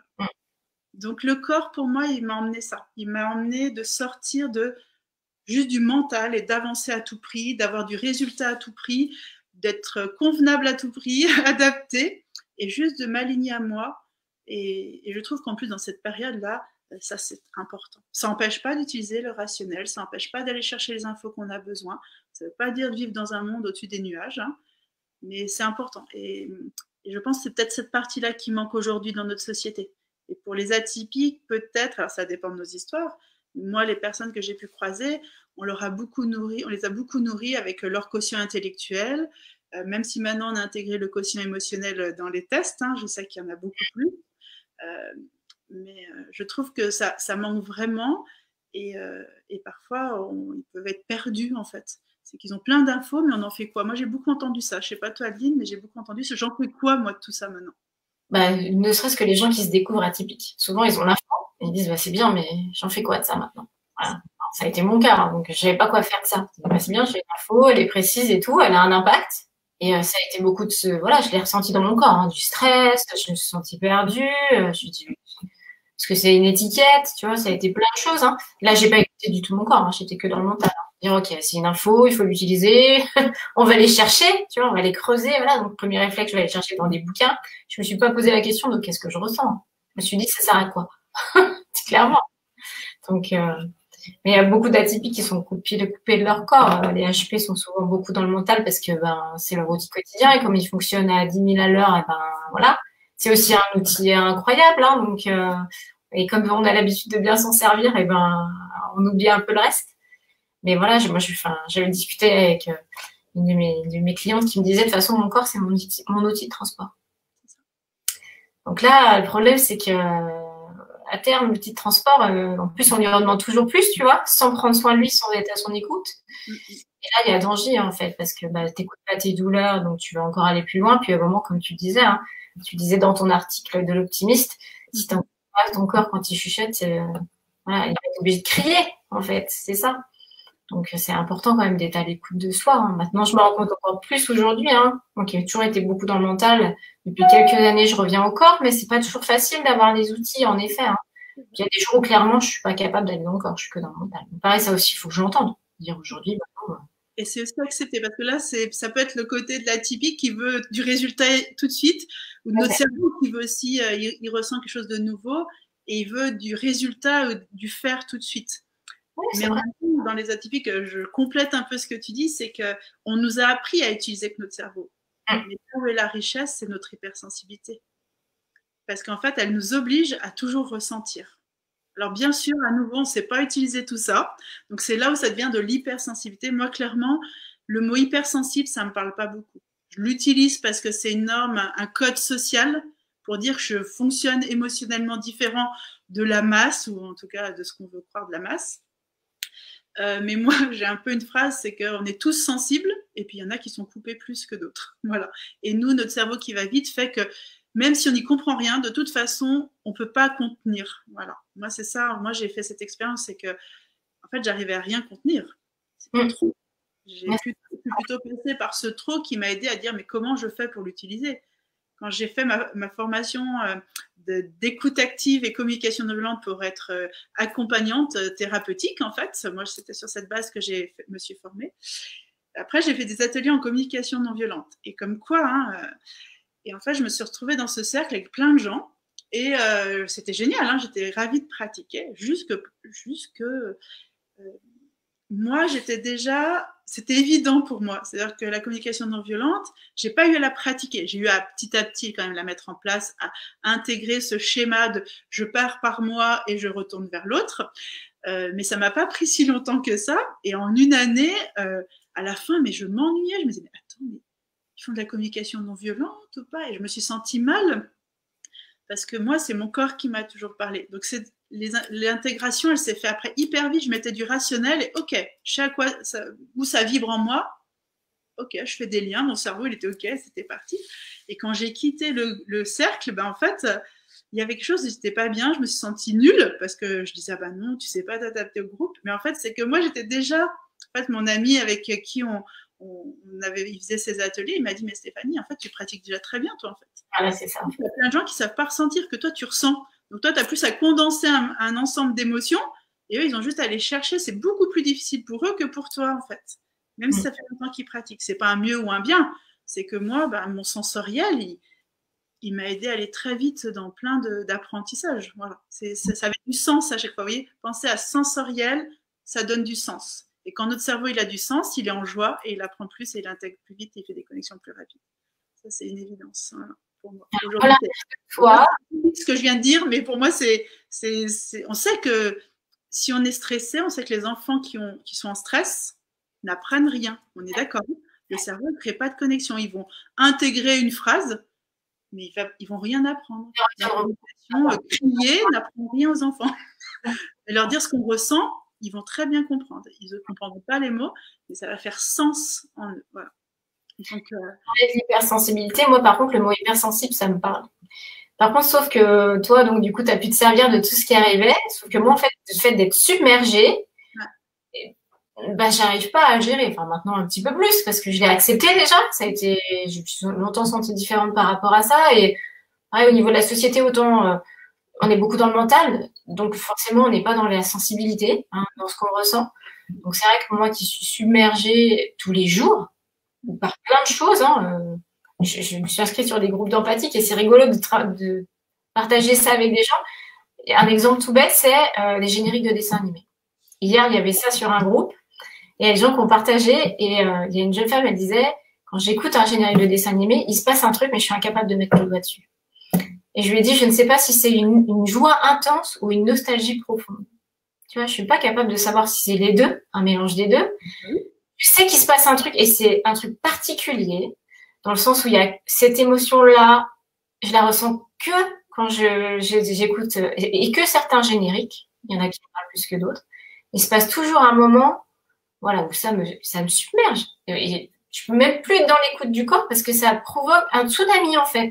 Donc le corps, pour moi, il m'a emmené ça. Il m'a emmené de sortir de juste du mental et d'avancer à tout prix, d'avoir du résultat à tout prix, d'être convenable à tout prix, adapté, et juste de m'aligner à moi. Et, et je trouve qu'en plus, dans cette période-là, ça, c'est important. Ça n'empêche pas d'utiliser le rationnel, ça n'empêche pas d'aller chercher les infos qu'on a besoin. Ça ne veut pas dire de vivre dans un monde au-dessus des nuages, hein, mais c'est important. Et, et je pense que c'est peut-être cette partie-là qui manque aujourd'hui dans notre société. Et pour les atypiques, peut-être, alors ça dépend de nos histoires, moi, les personnes que j'ai pu croiser, on, leur a beaucoup nourri, on les a beaucoup nourris avec leur quotient intellectuel, euh, même si maintenant on a intégré le quotient émotionnel dans les tests, hein, je sais qu'il y en a beaucoup plus, euh, mais euh, je trouve que ça, ça manque vraiment, et, euh, et parfois on, ils peuvent être perdus en fait. C'est qu'ils ont plein d'infos, mais on en fait quoi? Moi, j'ai beaucoup entendu ça. Je sais pas toi, Adeline, mais j'ai beaucoup entendu ce j'en fais quoi, moi, de tout ça maintenant? Bah, ne serait-ce que les gens qui se découvrent atypiques. Souvent, ils ont l'info et ils disent bah, c'est bien, mais j'en fais quoi de ça maintenant? Voilà. Alors, ça a été mon cas, hein, donc je savais pas quoi faire de ça. Bah, c'est bien, j'ai l'info, elle est précise et tout, elle a un impact. Et euh, ça a été beaucoup de ce, voilà, je l'ai ressenti dans mon corps, hein, du stress, je me suis sentie perdue, euh, je dis, parce que c'est une étiquette, tu vois, ça a été plein de choses. Hein. Là, j'ai pas écouté du tout mon corps, hein, j'étais que dans le mental. Hein. Dire ok, c'est une info, il faut l'utiliser, on va les chercher, tu vois, on va les creuser, voilà. Donc premier réflexe, je vais aller chercher dans des bouquins. Je me suis pas posé la question de qu'est-ce que je ressens. Je me suis dit ça sert à quoi, clairement. Donc, euh, mais il y a beaucoup d'atypiques qui sont coupés, coupés de leur corps. Les H P sont souvent beaucoup dans le mental parce que ben c'est leur outil quotidien et comme ils fonctionnent à dix mille à l'heure, et ben voilà. C'est aussi un outil incroyable, hein, donc euh, et comme on a l'habitude de bien s'en servir, et ben on oublie un peu le reste. Mais voilà, moi, je, enfin, j'avais discuté avec une de mes, une de mes clientes qui me disait de toute façon, mon corps, c'est mon outil, mon outil de transport. Donc là, le problème, c'est que à terme, l'outil de transport, euh, en plus, on lui en demande toujours plus, tu vois, sans prendre soin de lui, sans être à son écoute. Et là, il y a danger, en fait, parce que bah, tu n'écoutes pas tes douleurs, donc tu vas encore aller plus loin. Puis à un moment, comme tu disais, hein, tu disais dans ton article de l'optimiste, si tu n'écoutes pas ton corps quand il chuchote, euh, voilà, il va être obligé de crier, en fait, c'est ça. Donc, c'est important quand même d'être à l'écoute de soi. Hein. Maintenant, je me rends compte encore plus aujourd'hui. Hein. Donc, j'ai toujours été beaucoup dans le mental. Depuis quelques années, je reviens au corps, mais c'est pas toujours facile d'avoir les outils, en effet. Hein. Il y a des jours où, clairement, je suis pas capable d'aller dans le corps. Je suis que dans le mental. Mais pareil, ça aussi, il faut que je l'entende. Dire aujourd'hui, maintenant, et c'est aussi accepté, parce que là, c'est, ça peut être le côté de l'atypique qui veut du résultat tout de suite, ou de notre okay. cerveau qui veut aussi, euh, il, il ressent quelque chose de nouveau, et il veut du résultat, euh, du faire tout de suite. Oui, mais vrai. Dans les atypiques, je complète un peu ce que tu dis, c'est qu'on nous a appris à utiliser que notre cerveau. Mm. Mais là où est la richesse, c'est notre hypersensibilité. Parce qu'en fait, elle nous oblige à toujours ressentir. Alors bien sûr, à nouveau, on ne sait pas utiliser tout ça. Donc c'est là où ça devient de l'hypersensibilité. Moi, clairement, le mot hypersensible, ça ne me parle pas beaucoup. Je l'utilise parce que c'est une norme, un code social pour dire que je fonctionne émotionnellement différent de la masse, ou en tout cas de ce qu'on veut croire de la masse. Euh, mais moi, j'ai un peu une phrase, c'est qu'on est tous sensibles, et puis il y en a qui sont coupés plus que d'autres. Voilà. Et nous, notre cerveau qui va vite fait que même si on n'y comprend rien, de toute façon, on ne peut pas contenir. Voilà. Moi, c'est ça. Moi, j'ai fait cette expérience, c'est que, en fait, j'arrivais à rien contenir. C'était mmh. trop. J'ai pu, pu plutôt passer par ce trop qui m'a aidé à dire, mais comment je fais pour l'utiliser? Quand j'ai fait ma, ma formation euh, de, d'écoute active et communication non violente pour être euh, accompagnante euh, thérapeutique, en fait, moi, c'était sur cette base que j'ai fait, me suis formée. Après, j'ai fait des ateliers en communication non violente. Et comme quoi, hein, euh, et en fait, je me suis retrouvée dans ce cercle avec plein de gens. Et euh, c'était génial, hein, j'étais ravie de pratiquer, jusque, jusque euh, moi, j'étais déjà, c'était évident pour moi. C'est-à-dire que la communication non violente, j'ai pas eu à la pratiquer. J'ai eu à petit à petit quand même la mettre en place, à intégrer ce schéma de je pars par moi et je retourne vers l'autre. Euh, mais ça m'a pas pris si longtemps que ça. Et en une année, euh, à la fin, mais je m'ennuyais. Je me disais, mais attends, mais ils font de la communication non violente ou pas? Et je me suis sentie mal parce que moi, c'est mon corps qui m'a toujours parlé. Donc, c'est l'intégration, elle s'est faite après hyper vite. Je mettais du rationnel et ok, je sais à quoi ça, où ça vibre en moi. Ok, je fais des liens. Mon cerveau, il était ok, c'était parti. Et quand j'ai quitté le, le cercle, ben en fait, il y avait quelque chose, j'étais pas bien. Je me suis sentie nulle parce que je disais ah ben non, tu sais pas t'adapter au groupe. Mais en fait, c'est que moi, j'étais déjà, en fait, mon ami avec qui on On avait, il faisait ses ateliers, il m'a dit mais Stéphanie, en fait, tu pratiques déjà très bien, toi, en fait. Voilà, c'est ça. Il y a plein de gens qui ne savent pas ressentir que toi, tu ressens. Donc, toi, tu as plus à condenser un, un ensemble d'émotions et eux, ils ont juste à aller chercher. C'est beaucoup plus difficile pour eux que pour toi, en fait. Même si ça fait longtemps qu'ils pratiquent. C'est pas un mieux ou un bien. C'est que moi, bah, mon sensoriel, il, il m'a aidé à aller très vite dans plein d'apprentissages. Voilà. C'est, ça, ça avait du sens à chaque fois. Vous voyez, penser à sensoriel, ça donne du sens. Et quand notre cerveau il a du sens, il est en joie et il apprend plus et il intègre plus vite et il fait des connexions plus rapides. Ça, c'est une évidence, voilà, pour moi. Aujourd'hui, voilà. Ce que je viens de dire, mais pour moi, c'est, c'est, c'est, on sait que si on est stressé, on sait que les enfants qui, ont, qui sont en stress n'apprennent rien. On est d'accord. Le cerveau ne crée pas de connexion. Ils vont intégrer une phrase, mais ils ne vont rien apprendre. La crier n'apprend rien aux enfants. Et leur dire ce qu'on ressent, ils vont très bien comprendre. Ils ne comprendront pas les mots, mais ça va faire sens en eux. Voilà. Donc, euh... Avec l'hypersensibilité, moi, par contre, le mot hypersensible, ça me parle. Par contre, sauf que toi, donc, du coup, tu as pu te servir de tout ce qui arrivait. Sauf que moi, en fait, le fait d'être submergée, ouais. bah, j'arrive pas à gérer. Enfin, maintenant, un petit peu plus, parce que je l'ai accepté déjà. Ça a été, je me suis longtemps sentie différente par rapport à ça. Et ouais, au niveau de la société, autant, euh, on est beaucoup dans le mental, donc forcément, on n'est pas dans la sensibilité, hein, dans ce qu'on ressent. Donc, c'est vrai que moi qui suis submergée tous les jours par plein de choses, hein, euh, je, je me suis inscrite sur des groupes d'empathie et c'est rigolo de, de partager ça avec des gens. Et un exemple tout bête, c'est euh, les génériques de dessins animés. Hier, il y avait ça sur un groupe et il y a des gens qui ont partagé et euh, il y a une jeune femme, elle disait, quand j'écoute un générique de dessin animé, il se passe un truc, mais je suis incapable de mettre le doigt dessus. Et je lui ai dit, je ne sais pas si c'est une, une joie intense ou une nostalgie profonde. Tu vois, je suis pas capable de savoir si c'est les deux, un mélange des deux. Mm-hmm. Je sais qu'il se passe un truc et c'est un truc particulier, dans le sens où il y a cette émotion-là, je la ressens que quand je, je, j'écoute, et que certains génériques, il y en a qui me parlent plus que d'autres. Il se passe toujours un moment, voilà, où ça me, ça me submerge. Et je peux même plus être dans l'écoute du corps parce que ça provoque un tsunami, en fait.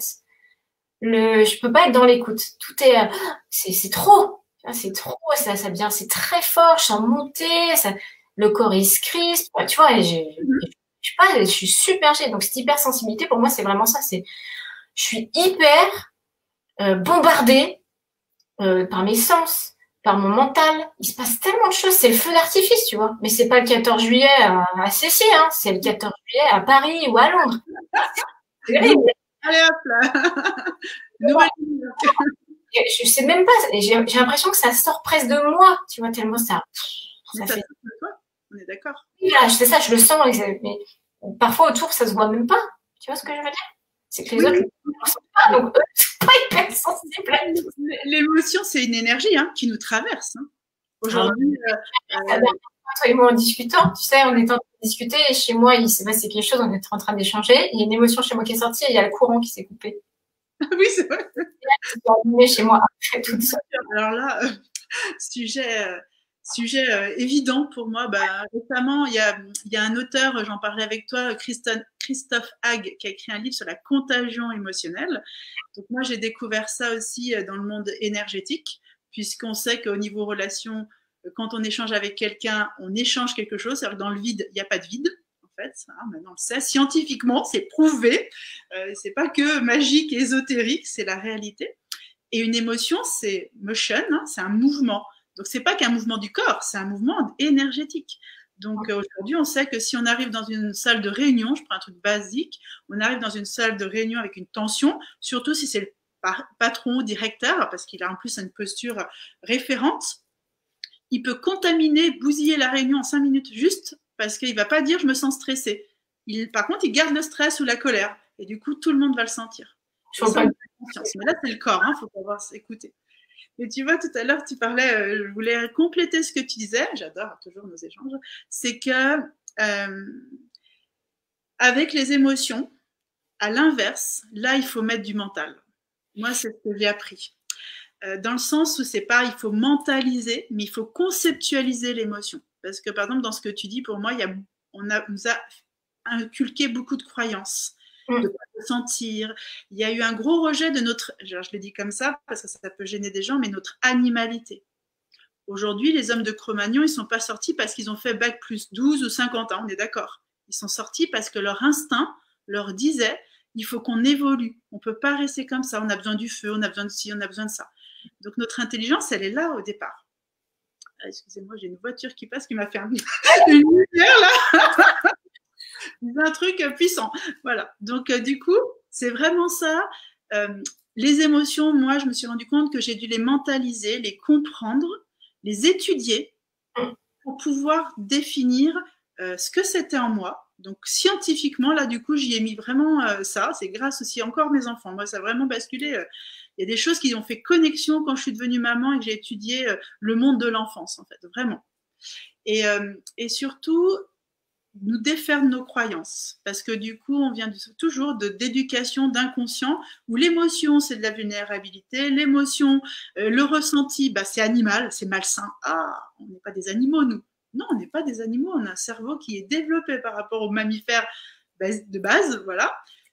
Le, je peux pas être dans l'écoute. Tout est, c'est, c'est trop. C'est trop, ça, ça devient, c'est très fort, je sens monter, ça, le corps il se crispe, tu vois, et j'ai, je sais pas, je suis super gênée. Donc cette hypersensibilité, pour moi, c'est vraiment ça, c'est, je suis hyper euh, bombardée euh, par mes sens, par mon mental. Il se passe tellement de choses, c'est le feu d'artifice, tu vois. Mais c'est pas le quatorze juillet à, à Cessy, hein, c'est le quatorze juillet à Paris ou à Londres. C'est terrible. Allez hop là. Nouvelle. Je sais même pas, j'ai, j'ai l'impression que ça sort presque de moi, tu vois, tellement ça. ça, ça fait... toi, on est d'accord. Voilà, c'est ça, je le sens, mais parfois autour, ça se voit même pas. Tu vois ce que je veux dire? C'est que les oui, autres ne le ressentent pas, donc eux, ils sont pas hyper sensibles. L'émotion, c'est une énergie hein, qui nous traverse. Hein. Aujourd'hui, euh, euh... toi et moi en discutant, tu sais, on est en train de discuter et chez moi, il s'est passé quelque chose, on est en train d'échanger. Il y a une émotion chez moi qui est sortie et il y a le courant qui s'est coupé. Oui, c'est vrai. C'est chez moi après toute seule. Alors là, euh, sujet, euh, sujet euh, évident pour moi. Bah, récemment, il y a, il y a un auteur, j'en parlais avec toi, Christophe, Christophe Hague, qui a écrit un livre sur la contagion émotionnelle. Donc moi, j'ai découvert ça aussi dans le monde énergétique, puisqu'on sait qu'au niveau relation, quand on échange avec quelqu'un, on échange quelque chose. C'est-à-dire que dans le vide, il n'y a pas de vide. En fait, hein, maintenant on le sait, scientifiquement, c'est prouvé. Euh, c'est pas que magique et ésotérique, c'est la réalité. Et une émotion, c'est motion, hein, c'est un mouvement. Donc c'est pas qu'un mouvement du corps, c'est un mouvement énergétique. Donc euh, aujourd'hui, on sait que si on arrive dans une salle de réunion, je prends un truc basique, on arrive dans une salle de réunion avec une tension, surtout si c'est le patron ou directeur, parce qu'il a en plus une posture référente. il peut contaminer, bousiller la réunion en cinq minutes juste parce qu'il ne va pas dire je me sens stressé. Il, par contre, il garde le stress ou la colère et du coup, tout le monde va le sentir. Faut pas... Confiance. Mais là, c'est le corps, il hein, faut pouvoir s'écouter. Et tu vois, tout à l'heure, tu parlais, euh, je voulais compléter ce que tu disais, j'adore toujours nos échanges, c'est que euh, avec les émotions, à l'inverse, là, il faut mettre du mental. Moi, c'est ce que j'ai appris. Euh, dans le sens où c'est pas, il faut mentaliser, mais il faut conceptualiser l'émotion. Parce que, par exemple, dans ce que tu dis, pour moi, il y a, on, a, on nous a inculqué beaucoup de croyances, mmh. de pas se sentir. Il y a eu un gros rejet de notre, genre, je le dis comme ça, parce que ça peut gêner des gens, mais notre animalité. Aujourd'hui, les hommes de Cro-Magnon, ils ne sont pas sortis parce qu'ils ont fait bac plus douze ou cinquante ans, on est d'accord. Ils sont sortis parce que leur instinct leur disait il faut qu'on évolue. On ne peut pas rester comme ça. On a besoin du feu, on a besoin de ci, on a besoin de ça. Donc, notre intelligence, elle est là au départ. Ah, excusez-moi, j'ai une voiture qui passe qui m'a fait un... une lumière là. un truc puissant. Voilà. Donc, euh, du coup, c'est vraiment ça. Euh, les émotions, moi, je me suis rendu compte que j'ai dû les mentaliser, les comprendre, les étudier pour pouvoir définir euh, ce que c'était en moi. Donc, scientifiquement, là, du coup, j'y ai mis vraiment euh, ça. C'est grâce aussi encore mes enfants. Moi, ça a vraiment basculé. Euh, il y a des choses qui ont fait connexion quand je suis devenue maman et que j'ai étudié euh, le monde de l'enfance, en fait, vraiment. Et, euh, et surtout, nous défaire de nos croyances. Parce que du coup, on vient de, toujours de, d'éducation, d'inconscient, où l'émotion, c'est de la vulnérabilité. L'émotion, euh, le ressenti, bah, c'est animal, c'est malsain. Ah, on n'est pas des animaux, nous. Non, on n'est pas des animaux. On a un cerveau qui est développé par rapport aux mammifères de base, voilà.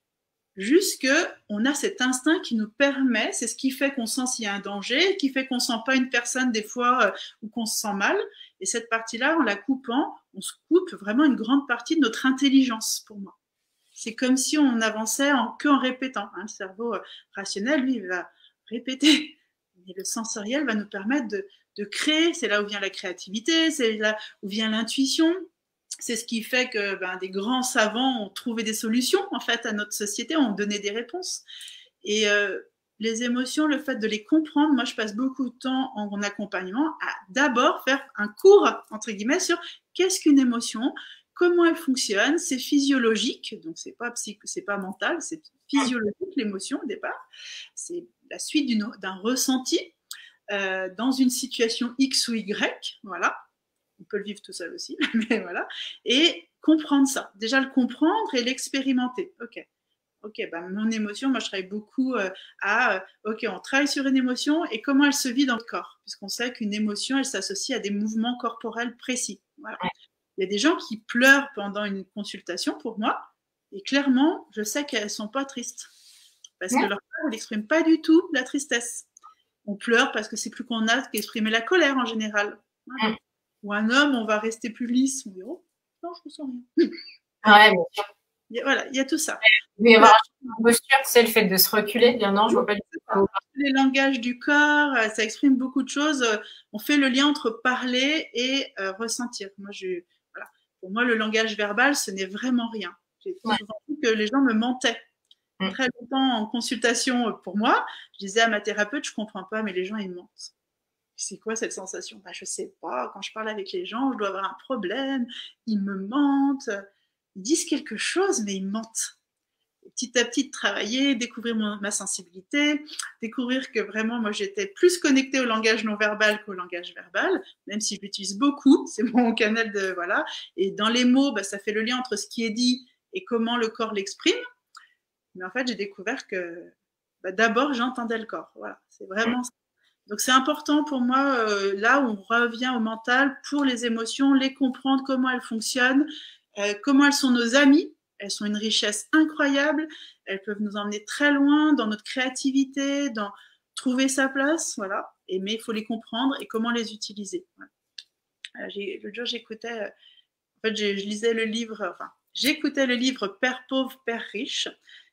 Juste qu'on a cet instinct qui nous permet, c'est ce qui fait qu'on sent s'il y a un danger, qui fait qu'on ne sent pas une personne des fois euh, ou qu'on se sent mal. Et cette partie-là, en la coupant, on se coupe vraiment une grande partie de notre intelligence, pour moi. C'est comme si on avançait en, que en répétant. Hein. Le cerveau euh, rationnel, lui, il va répéter. Mais le sensoriel va nous permettre de, de créer. C'est là où vient la créativité, c'est là où vient l'intuition. C'est ce qui fait que ben, des grands savants ont trouvé des solutions en fait à notre société, ont donné des réponses. Et euh, les émotions, le fait de les comprendre, moi je passe beaucoup de temps en accompagnement à d'abord faire un cours entre guillemets sur qu'est-ce qu'une émotion, comment elle fonctionne, c'est physiologique, donc c'est pas psych, c'est pas mental, c'est physiologique l'émotion au départ, c'est la suite d'une, d'un ressenti euh, dans une situation X ou Y, voilà. On peut le vivre tout seul aussi, mais voilà. Et comprendre ça. Déjà le comprendre et l'expérimenter. Ok, ok. Ben mon émotion, moi je travaille beaucoup euh, à. Euh, ok, on travaille sur une émotion et comment elle se vit dans le corps, puisqu'on sait qu'une émotion, elle s'associe à des mouvements corporels précis. Voilà. Il y a des gens qui pleurent pendant une consultation pour moi, et clairement, je sais qu'elles sont pas tristes, parce que leur corps n'exprime pas du tout la tristesse. On pleure parce que c'est plus qu'on a qu'exprimer la colère en général. Voilà. Ou un homme, on va rester plus lisse. On dit, oh, non, je ne sens rien. Ouais, bien sûr. Il y a, voilà, il y a tout ça. Il y avoir une posture, c'est le fait de se reculer, dire non, je ne vois pas du tout. Les langages du corps, ça exprime beaucoup de choses. On fait le lien entre parler et euh, ressentir. Moi, je, voilà. Pour moi, le langage verbal, ce n'est vraiment rien. J'ai ouais. souvent vu que les gens me mentaient. Mmh. Très longtemps en consultation pour moi, je disais à ma thérapeute, je ne comprends pas, mais les gens, ils me mentent. C'est quoi cette sensation? Bah, je sais pas, quand je parle avec les gens, je dois avoir un problème, ils me mentent, ils disent quelque chose, mais ils mentent. Et petit à petit, travailler, découvrir mon, ma sensibilité, découvrir que vraiment, moi, j'étais plus connectée au langage non verbal qu'au langage verbal, même si je l'utilise beaucoup, c'est mon canal de, voilà. Et dans les mots, bah, ça fait le lien entre ce qui est dit et comment le corps l'exprime. Mais en fait, j'ai découvert que, bah, d'abord, j'entendais le corps. Voilà, c'est vraiment ça. Donc, c'est important pour moi, euh, là où on revient au mental, pour les émotions, les comprendre, comment elles fonctionnent, euh, comment elles sont nos amies. Elles sont une richesse incroyable. Elles peuvent nous emmener très loin dans notre créativité, dans trouver sa place, voilà. Et, mais il faut les comprendre et comment les utiliser. Voilà. Euh, j'ai, l'autre jour, j'écoutais, euh, en fait, je lisais le livre, enfin, j'écoutais le livre Père pauvre, Père riche.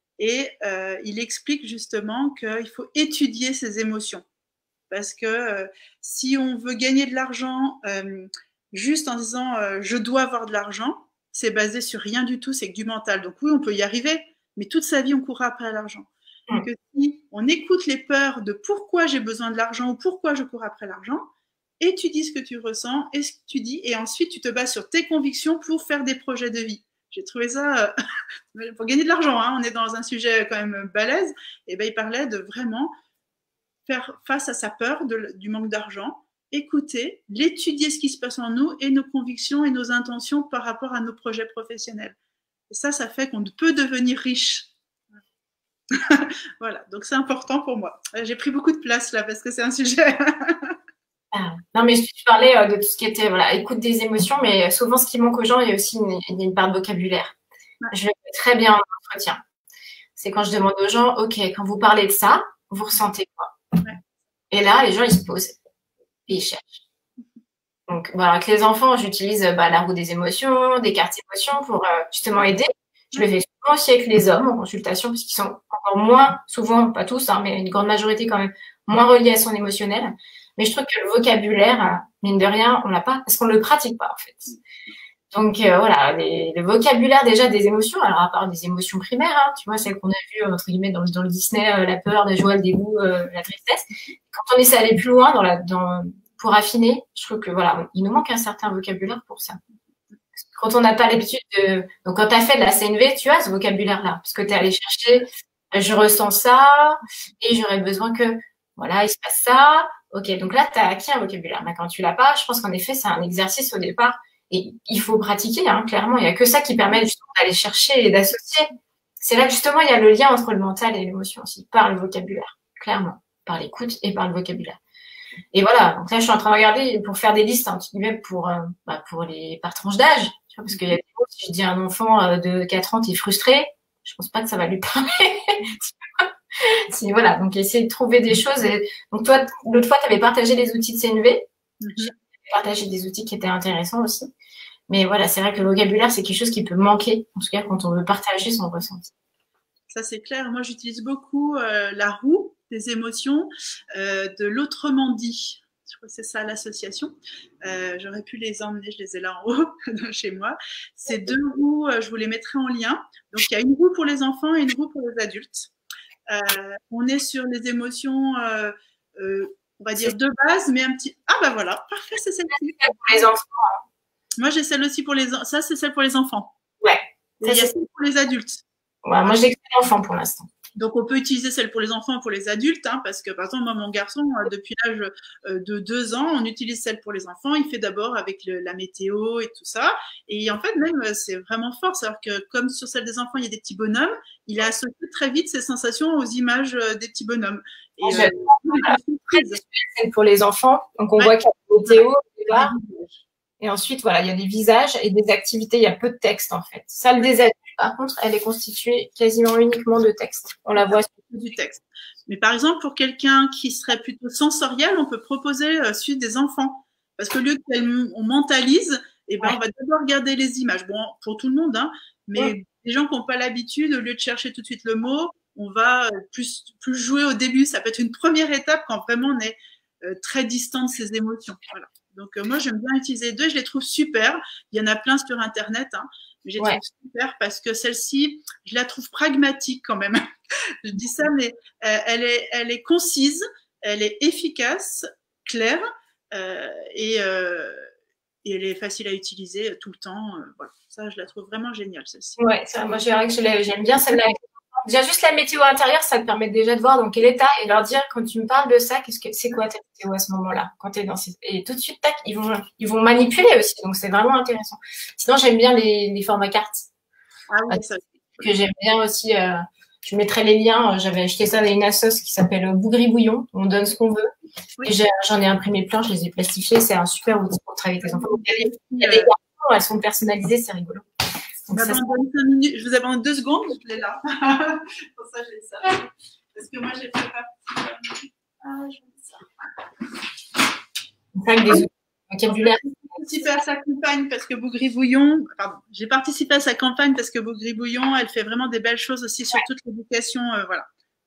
Et euh, il explique justement qu'il faut étudier ses émotions. Parce que euh, si on veut gagner de l'argent euh, juste en disant euh, je dois avoir de l'argent, c'est basé sur rien du tout, c'est que du mental. Donc oui, on peut y arriver, mais toute sa vie, on courra après l'argent. Mmh. Donc si on écoute les peurs de pourquoi j'ai besoin de l'argent ou pourquoi je cours après l'argent, et tu dis ce que tu ressens et ce que tu dis, et ensuite tu te bases sur tes convictions pour faire des projets de vie. J'ai trouvé ça, euh, pour gagner de l'argent, hein, on est dans un sujet quand même balèze, et ben il parlait de vraiment faire face à sa peur de, du manque d'argent, écouter, l'étudier ce qui se passe en nous et nos convictions et nos intentions par rapport à nos projets professionnels. Et ça, ça fait qu'on peut devenir riche. Voilà, donc c'est important pour moi. J'ai pris beaucoup de place là parce que c'est un sujet. Ah, non, mais tu parlais euh, de tout ce qui était voilà, écoute des émotions, mais souvent ce qui manque aux gens, il y a aussi une, il y a une part de vocabulaire. Ouais. Je le fais très bien en entretien. C'est quand je demande aux gens, OK, quand vous parlez de ça, vous ressentez quoi? Ouais. Et là, les gens, ils se posent et ils cherchent. Donc, voilà, avec les enfants, j'utilise bah, la roue des émotions, des cartes émotions pour euh, justement aider. Je le fais souvent aussi avec les hommes en consultation, parce qu'ils sont encore moins, souvent, pas tous, hein, mais une grande majorité quand même, moins reliés à son émotionnel. Mais je trouve que le vocabulaire, mine de rien, on l'a pas, parce qu'on le pratique pas, en fait. Donc, euh, voilà, les, le vocabulaire déjà des émotions, alors à part des émotions primaires, hein, tu vois, celles qu'on a vues, entre guillemets, dans, dans le Disney, euh, la peur, la joie, le dégoût, euh, la tristesse. Quand on essaie d'aller plus loin dans la, dans, pour affiner, je trouve que, voilà, il nous manque un certain vocabulaire pour ça. Quand on n'a pas l'habitude de, donc quand tu as fait de la C N V, tu as ce vocabulaire-là, parce que tu es allé chercher, je ressens ça, et j'aurais besoin que, voilà, il se passe ça. Ok, donc là, tu as acquis un vocabulaire. Mais quand tu l'as pas, je pense qu'en effet, c'est un exercice au départ. Et il faut pratiquer, hein, clairement. Il n'y a que ça qui permet justement d'aller chercher et d'associer. C'est là, justement, il y a le lien entre le mental et l'émotion aussi, par le vocabulaire, clairement. Par l'écoute et par le vocabulaire. Et voilà, donc là, je suis en train de regarder pour faire des listes, hein, même pour, euh, bah, pour les, par tranche d'âge. Parce qu'il y a des mots, si je dis à un enfant euh, de quatre ans, t'es frustré, je pense pas que ça va lui parler. Si, voilà, donc essayer de trouver des choses. Et... Donc toi, l'autre fois, tu avais partagé les outils de C N V. Mm-hmm. J'ai partagé des outils qui étaient intéressants aussi. Mais voilà, c'est vrai que le vocabulaire, c'est quelque chose qui peut manquer, en tout cas quand on veut partager son ressenti. Ça, c'est clair. Moi, j'utilise beaucoup euh, la roue des émotions euh, de l'autrement dit. Je crois que c'est ça l'association. Euh, J'aurais pu les emmener, je les ai là en haut chez moi. Ces deux roues, euh, je vous les mettrai en lien. Donc, il y a une roue pour les enfants et une roue pour les adultes. Euh, on est sur les émotions, euh, euh, on va dire de base, mais un petit. Ah bah voilà, parfait, c'est celle-ci. Pour les enfants. Moi, j'ai celle aussi pour les. Ça, c'est celle pour les enfants. Ouais. Et il y a celle pour les adultes. Ouais, moi, j'ai que les enfants pour l'instant. Donc, on peut utiliser celle pour les enfants et pour les adultes, hein, parce que, par exemple, moi, mon garçon, depuis l'âge de deux ans, on utilise celle pour les enfants. Il fait d'abord avec le, la météo et tout ça. Et en fait, même, c'est vraiment fort. C'est-à-dire que, comme sur celle des enfants, il y a des petits bonhommes, il a associé très vite ses sensations aux images des petits bonhommes. Et euh, voilà. Celle pour les enfants. Donc, on ouais. voit qu'il y a la météo, là. Et ensuite, voilà, il y a des visages et des activités. Il y a peu de texte, en fait. Celle des adultes, par contre, elle est constituée quasiment uniquement de texte. On la voit sur du texte. Mais par exemple, pour quelqu'un qui serait plutôt sensoriel, on peut proposer euh, celui des enfants. Parce qu'au lieu qu'on mentalise, eh ben, ouais. on va d'abord regarder les images. Bon, pour tout le monde, hein, mais ouais. les gens qui n'ont pas l'habitude, au lieu de chercher tout de suite le mot, on va plus, plus jouer au début. Ça peut être une première étape quand vraiment on est euh, très distant de ses émotions. Voilà. Donc, euh, moi, j'aime bien utiliser les deux. Je les trouve super. Il y en a plein sur Internet. Hein. Mais je les ouais. trouve super parce que celle-ci, je la trouve pragmatique quand même. Je dis ça, mais euh, elle, est, elle est concise, elle est efficace, claire euh, et, euh, et elle est facile à utiliser tout le temps. Euh, voilà. Ça, je la trouve vraiment géniale, celle-ci. Ouais, ça, moi, j'aime bien celle-là. Déjà, juste la météo intérieure, ça te permet déjà de voir dans quel état et leur dire, quand tu me parles de ça, qu'est-ce que c'est quoi ta météo à ce moment-là, quand tu es dans ces... Et tout de suite, tac, ils vont, ils vont manipuler aussi, donc c'est vraiment intéressant. Sinon, j'aime bien les, les formats cartes. Ah oui, ça. Que j'aime bien aussi, euh, je mettrai les liens, j'avais acheté ça dans une assoce qui s'appelle Bougri Bouillon, on donne ce qu'on veut. Oui. Et j'en ai, ai imprimé plein, je les ai plastifiés, c'est un super outil pour travailler avec les enfants. Il y a des, il y a des cartons, elles sont personnalisées, c'est rigolo. Donc, ça, ça... minutes. Je vous abandonne deux secondes, je l'ai là. Pour ça, je l'ai ça. Parce que moi, j'ai fait partie. Ah, je mets ça. Avec des outils vocabulaires. J'ai participé à sa campagne parce que Bougri Bouillon, pardon, j'ai participé à sa campagne parce que Bougri Bouillon, elle fait vraiment des belles choses aussi sur toute l'éducation, euh, voilà.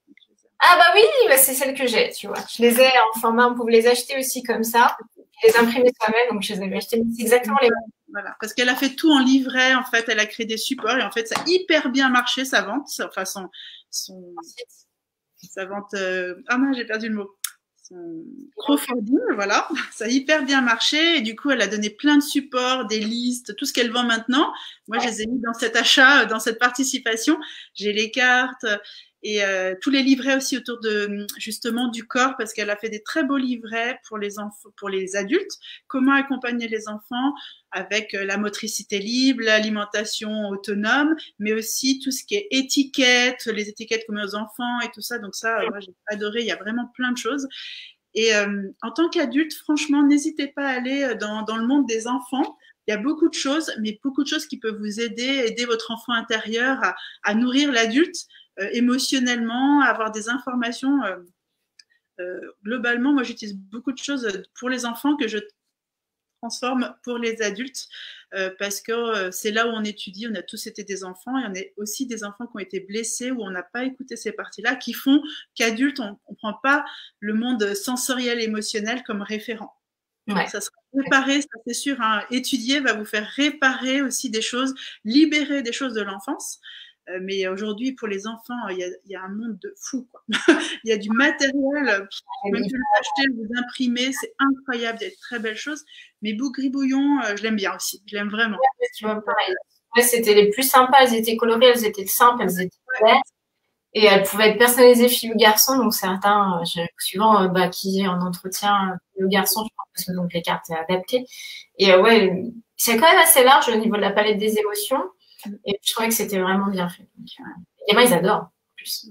Ah bah oui, bah c'est celle que j'ai, tu vois. Je les ai en format, on pouvait les acheter aussi comme ça. Je les imprimer soi-même, donc je les avais achetés. C'est exactement les mêmes. Voilà, parce qu'elle a fait tout en livret, en fait, elle a créé des supports et en fait, ça a hyper bien marché sa vente, enfin son, son sa vente. Euh... Ah non, j'ai perdu le mot. son crowdfunding, voilà, ça a hyper bien marché et du coup elle a donné plein de supports, des listes, tout ce qu'elle vend maintenant. Moi je les ai mis dans cet achat, dans cette participation. J'ai les cartes et euh, tous les livrets aussi autour de justement du corps parce qu'elle a fait des très beaux livrets pour les enfants, pour les adultes. Comment accompagner les enfants avec la motricité libre, l'alimentation autonome, mais aussi tout ce qui est étiquette, les étiquettes qu'on met aux enfants et tout ça. Donc ça, moi j'ai adoré. Il y a vraiment plein de choses. Et euh, en tant qu'adulte, franchement, n'hésitez pas à aller dans, dans le monde des enfants. Il y a beaucoup de choses, mais beaucoup de choses qui peuvent vous aider, aider votre enfant intérieur à, à nourrir l'adulte euh, émotionnellement, à avoir des informations. Euh, euh, globalement, moi, j'utilise beaucoup de choses pour les enfants que je transforme pour les adultes euh, parce que euh, c'est là où on étudie, on a tous été des enfants et on est aussi des enfants qui ont été blessés où on n'a pas écouté ces parties-là qui font qu'adultes, on ne prend pas le monde sensoriel émotionnel comme référent. Ouais. Donc, ça sera réparé, ça c'est sûr, hein. Étudier va vous faire réparer aussi des choses, libérer des choses de l'enfance. Euh, mais aujourd'hui, pour les enfants, il y a, il y a un monde de fou, quoi. Il y a du matériel, même que l'acheter, vous imprimer, c'est incroyable, il y a de très belles choses. Mais Bougribouillon, euh, je l'aime bien aussi, je l'aime vraiment. Ouais, tu vois, pareil. Ouais, c'était les plus sympas, elles étaient colorées, elles étaient simples, elles étaient belles. Et elles pouvaient être personnalisées filles ou garçons, donc certains, euh, je, suivant euh, bah, qui est en entretien filles ou garçons, je pense que donc les cartes sont adaptées. Et euh, ouais, c'est quand même assez large au niveau de la palette des émotions. Et je trouvais que c'était vraiment bien fait. Donc, euh, les gamins, ils adorent. En plus.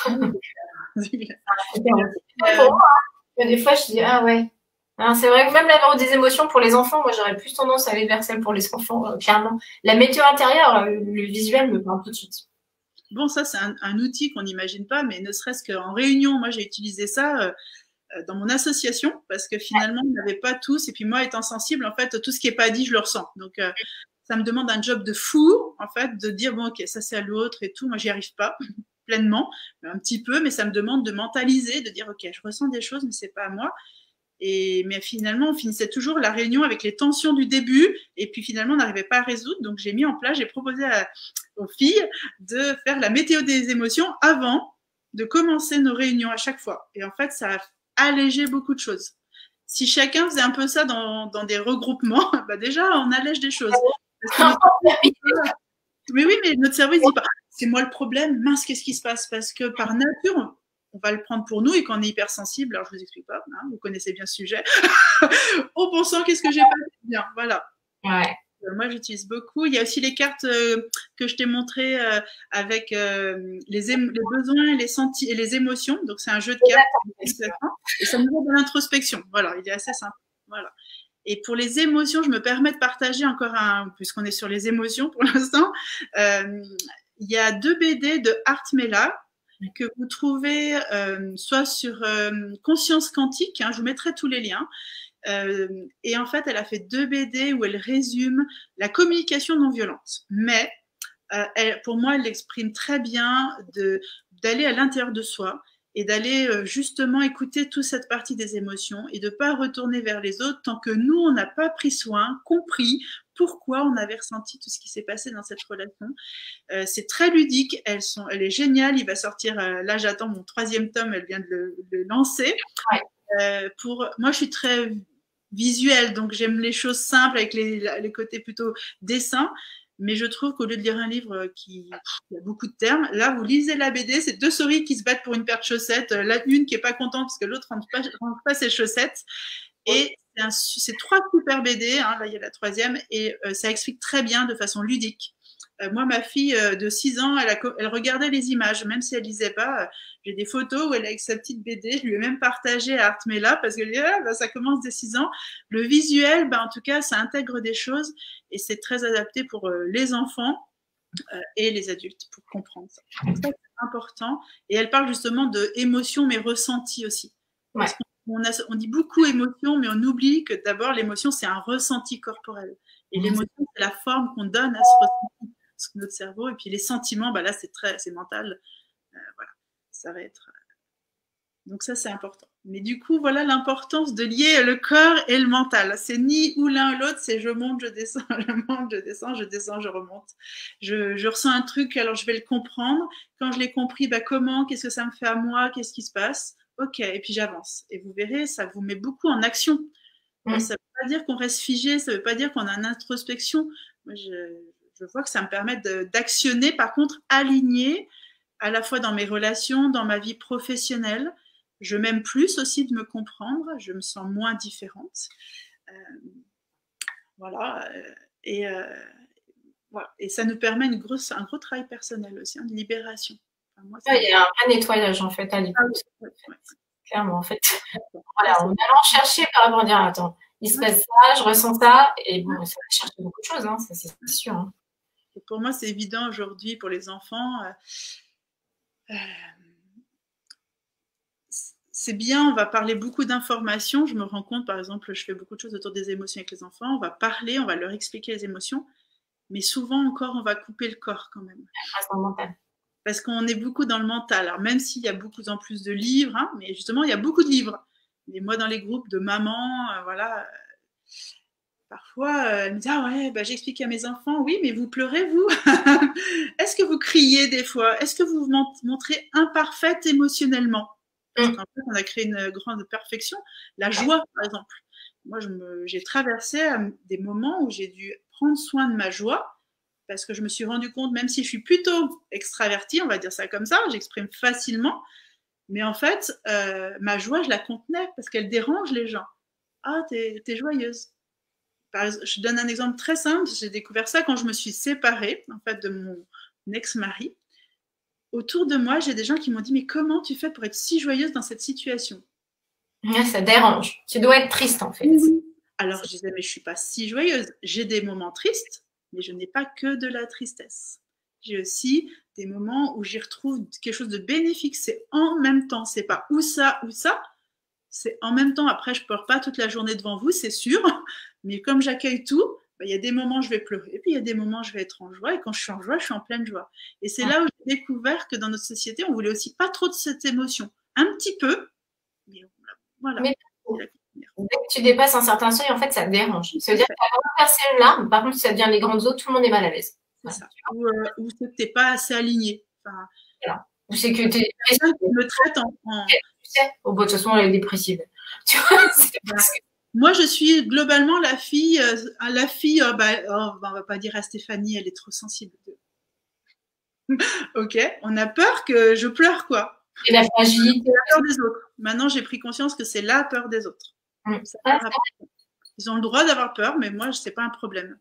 euh, des fois, je dis ah ouais. C'est vrai que même la des émotions pour les enfants, moi j'aurais plus tendance à aller vers celle pour les enfants, euh, clairement. La météo intérieure, euh, le visuel me parle tout de suite. Bon, ça, c'est un, un outil qu'on n'imagine pas, mais ne serait-ce qu'en réunion, moi, j'ai utilisé ça euh, dans mon association parce que finalement, on n'avait pas tous. Et puis moi, étant sensible, en fait, tout ce qui n'est pas dit, je le ressens. Donc, euh, ça me demande un job de fou, en fait, de dire, bon, ok, ça, c'est à l'autre et tout. Moi, j'y arrive pas pleinement, un petit peu, mais ça me demande de mentaliser, de dire, ok, je ressens des choses, mais c'est pas à moi. Et, mais finalement, on finissait toujours la réunion avec les tensions du début, et puis finalement, on n'arrivait pas à résoudre. Donc, j'ai mis en place, j'ai proposé à, aux filles de faire la météo des émotions avant de commencer nos réunions à chaque fois. Et en fait, ça a allégé beaucoup de choses. Si chacun faisait un peu ça dans, dans des regroupements, bah déjà, on allège des choses. Mais oui, mais notre cerveau, il dit pas, c'est moi le problème, mince, qu'est-ce qui se passe? Parce que par nature, on va le prendre pour nous et qu'on est hypersensible, alors je vous explique pas, hein, vous connaissez bien ce sujet, au bon sang, qu'est-ce que j'ai pas fait bien, voilà. Ouais. Euh, moi, j'utilise beaucoup. Il y a aussi les cartes euh, que je t'ai montrées euh, avec euh, les, les besoins et les, senti et les émotions. Donc, c'est un jeu de cartes. Et ça nous aide à l'introspection. Voilà, il est assez simple. Voilà. Et pour les émotions, je me permets de partager encore un, puisqu'on est sur les émotions pour l'instant, euh, il y a deux B D de Art Mela que vous trouvez euh, soit sur euh, Conscience Quantique, hein, je vous mettrai tous les liens. Euh, et en fait, elle a fait deux B D où elle résume la communication non violente. Mais euh, elle, pour moi, elle l'exprime très bien de, d'aller à l'intérieur de soi et d'aller euh, justement écouter toute cette partie des émotions et de ne pas retourner vers les autres tant que nous, on n'a pas pris soin, compris pourquoi on avait ressenti tout ce qui s'est passé dans cette relation. Euh, c'est très ludique, elles sont, elle est géniale, il va sortir, euh, là j'attends mon troisième tome, elle vient de le, de le lancer. Ouais. Euh, pour, moi je suis très visuelle, donc j'aime les choses simples avec les, les côtés plutôt dessin, mais je trouve qu'au lieu de lire un livre qui il y a beaucoup de termes, là vous lisez la B D, c'est deux souris qui se battent pour une paire de chaussettes, la une qui est pas contente parce que l'autre rentre pas, rentre pas ses chaussettes, et c'est trois super B D, hein, là il y a la troisième, et euh, ça explique très bien de façon ludique. Euh, moi, ma fille euh, de six ans, elle, a, elle regardait les images, même si elle lisait pas. Euh, j'ai des photos où elle est avec sa petite B D, je lui ai même partagé à Artmela parce que ah, bah, ça commence dès six ans. Le visuel, bah, en tout cas, ça intègre des choses et c'est très adapté pour euh, les enfants euh, et les adultes pour comprendre ça. Donc ça, c'est important. Et elle parle justement de émotions, mais ressenties aussi. Ouais. On, a, on dit beaucoup émotion, mais on oublie que d'abord, l'émotion, c'est un ressenti corporel. Et l'émotion, c'est la forme qu'on donne à ce ressenti, notre cerveau. Et puis les sentiments, bah là, c'est très, c'est mental. Euh, voilà, ça va être. Donc ça, c'est important. Mais du coup, voilà l'importance de lier le corps et le mental. C'est ni ou l'un ou l'autre, c'est je monte, je descends, je monte, je descends, je descends, je remonte. Je, je ressens un truc, alors je vais le comprendre. Quand je l'ai compris, bah comment, qu'est-ce que ça me fait à moi, qu'est-ce qui se passe? ok, et puis j'avance. Et vous verrez, ça vous met beaucoup en action. Mmh. Ça ne veut pas dire qu'on reste figé, ça ne veut pas dire qu'on a une introspection. Moi, je, je vois que ça me permet d'actionner, par contre, aligné, à la fois dans mes relations, dans ma vie professionnelle. Je m'aime plus aussi de me comprendre, je me sens moins différente. Euh, voilà. Et, euh, voilà. Et ça nous permet une grosse, un gros travail personnel aussi, une libération. Enfin, moi, ouais, il y a un vrai nettoyage en fait à l'écoute. Ah, ouais, ouais. Clairement, en fait. Voilà, en allant chercher par rapport à dire, attends, il se passe ça, je ressens ça, et bon, ça va chercher beaucoup de choses, hein, ça c'est sûr. Hein. Et pour moi, c'est évident aujourd'hui pour les enfants. Euh, euh, c'est bien, on va parler beaucoup d'informations. Je me rends compte, par exemple, je fais beaucoup de choses autour des émotions avec les enfants. On va parler, on va leur expliquer les émotions, mais souvent encore, on va couper le corps quand même. Ah, mental. Parce qu'on est beaucoup dans le mental. Alors, même s'il y a beaucoup en plus de livres, hein, mais justement, il y a beaucoup de livres. Mais moi, dans les groupes de mamans, euh, voilà, euh, parfois, euh, elles me disent « Ah ouais, bah, j'explique à mes enfants, oui, mais vous pleurez, vous Est-ce que vous criez des fois? Est-ce que vous vous montrez imparfaite émotionnellement ?» Parce qu'en fait, on a créé une grande perfection. La joie, par exemple. Moi, j'ai traversé des moments où j'ai dû prendre soin de ma joie, parce que je me suis rendu compte, même si je suis plutôt extravertie, on va dire ça comme ça, j'exprime facilement, mais en fait, euh, ma joie, je la contenais parce qu'elle dérange les gens. Ah, t'es t'es joyeuse. Par exemple, je donne un exemple très simple, j'ai découvert ça quand je me suis séparée, en fait, de mon ex-mari. Autour de moi, j'ai des gens qui m'ont dit « Mais comment tu fais pour être si joyeuse dans cette situation ?» Ça dérange. Tu dois être triste, en fait. Oui. Alors, je disais « Mais je ne suis pas si joyeuse. J'ai des moments tristes, mais je n'ai pas que de la tristesse. J'ai aussi des moments où j'y retrouve quelque chose de bénéfique. C'est en même temps. C'est pas ou ça ou ça. C'est en même temps. Après, je ne pleure pas toute la journée devant vous, c'est sûr. Mais comme j'accueille tout, il y a des moments où je vais pleurer, et puis il y a des moments où je vais être en joie, et quand je suis en joie, je suis en pleine joie. Et c'est là où j'ai découvert que dans notre société, on voulait aussi pas trop de cette émotion. Un petit peu, mais voilà. Mais dès que tu dépasses un certain seuil, en fait, ça te dérange. Ça veut dire que tu as vraiment versé une larme, par contre, si ça devient les grandes eaux, tout le monde est mal à l'aise. C'est ça. Ou, euh, ou c'est que tu n'es pas assez aligné. Enfin, voilà. Ou c'est que tu es... me traite en... en... Tu sais, au bout de toute façon, elle est dépressive. Tu vois, c'est parce que... Moi, je suis globalement la fille, euh, la fille, euh, bah, oh, bah, on va pas dire à Stéphanie, elle est trop sensible. Ok, on a peur que je pleure, quoi. Et la fragilité. La peur des autres. Maintenant, j'ai pris conscience que c'est la peur des autres. Mmh. Ah, ils ont le droit d'avoir peur, mais moi, c'est pas un problème.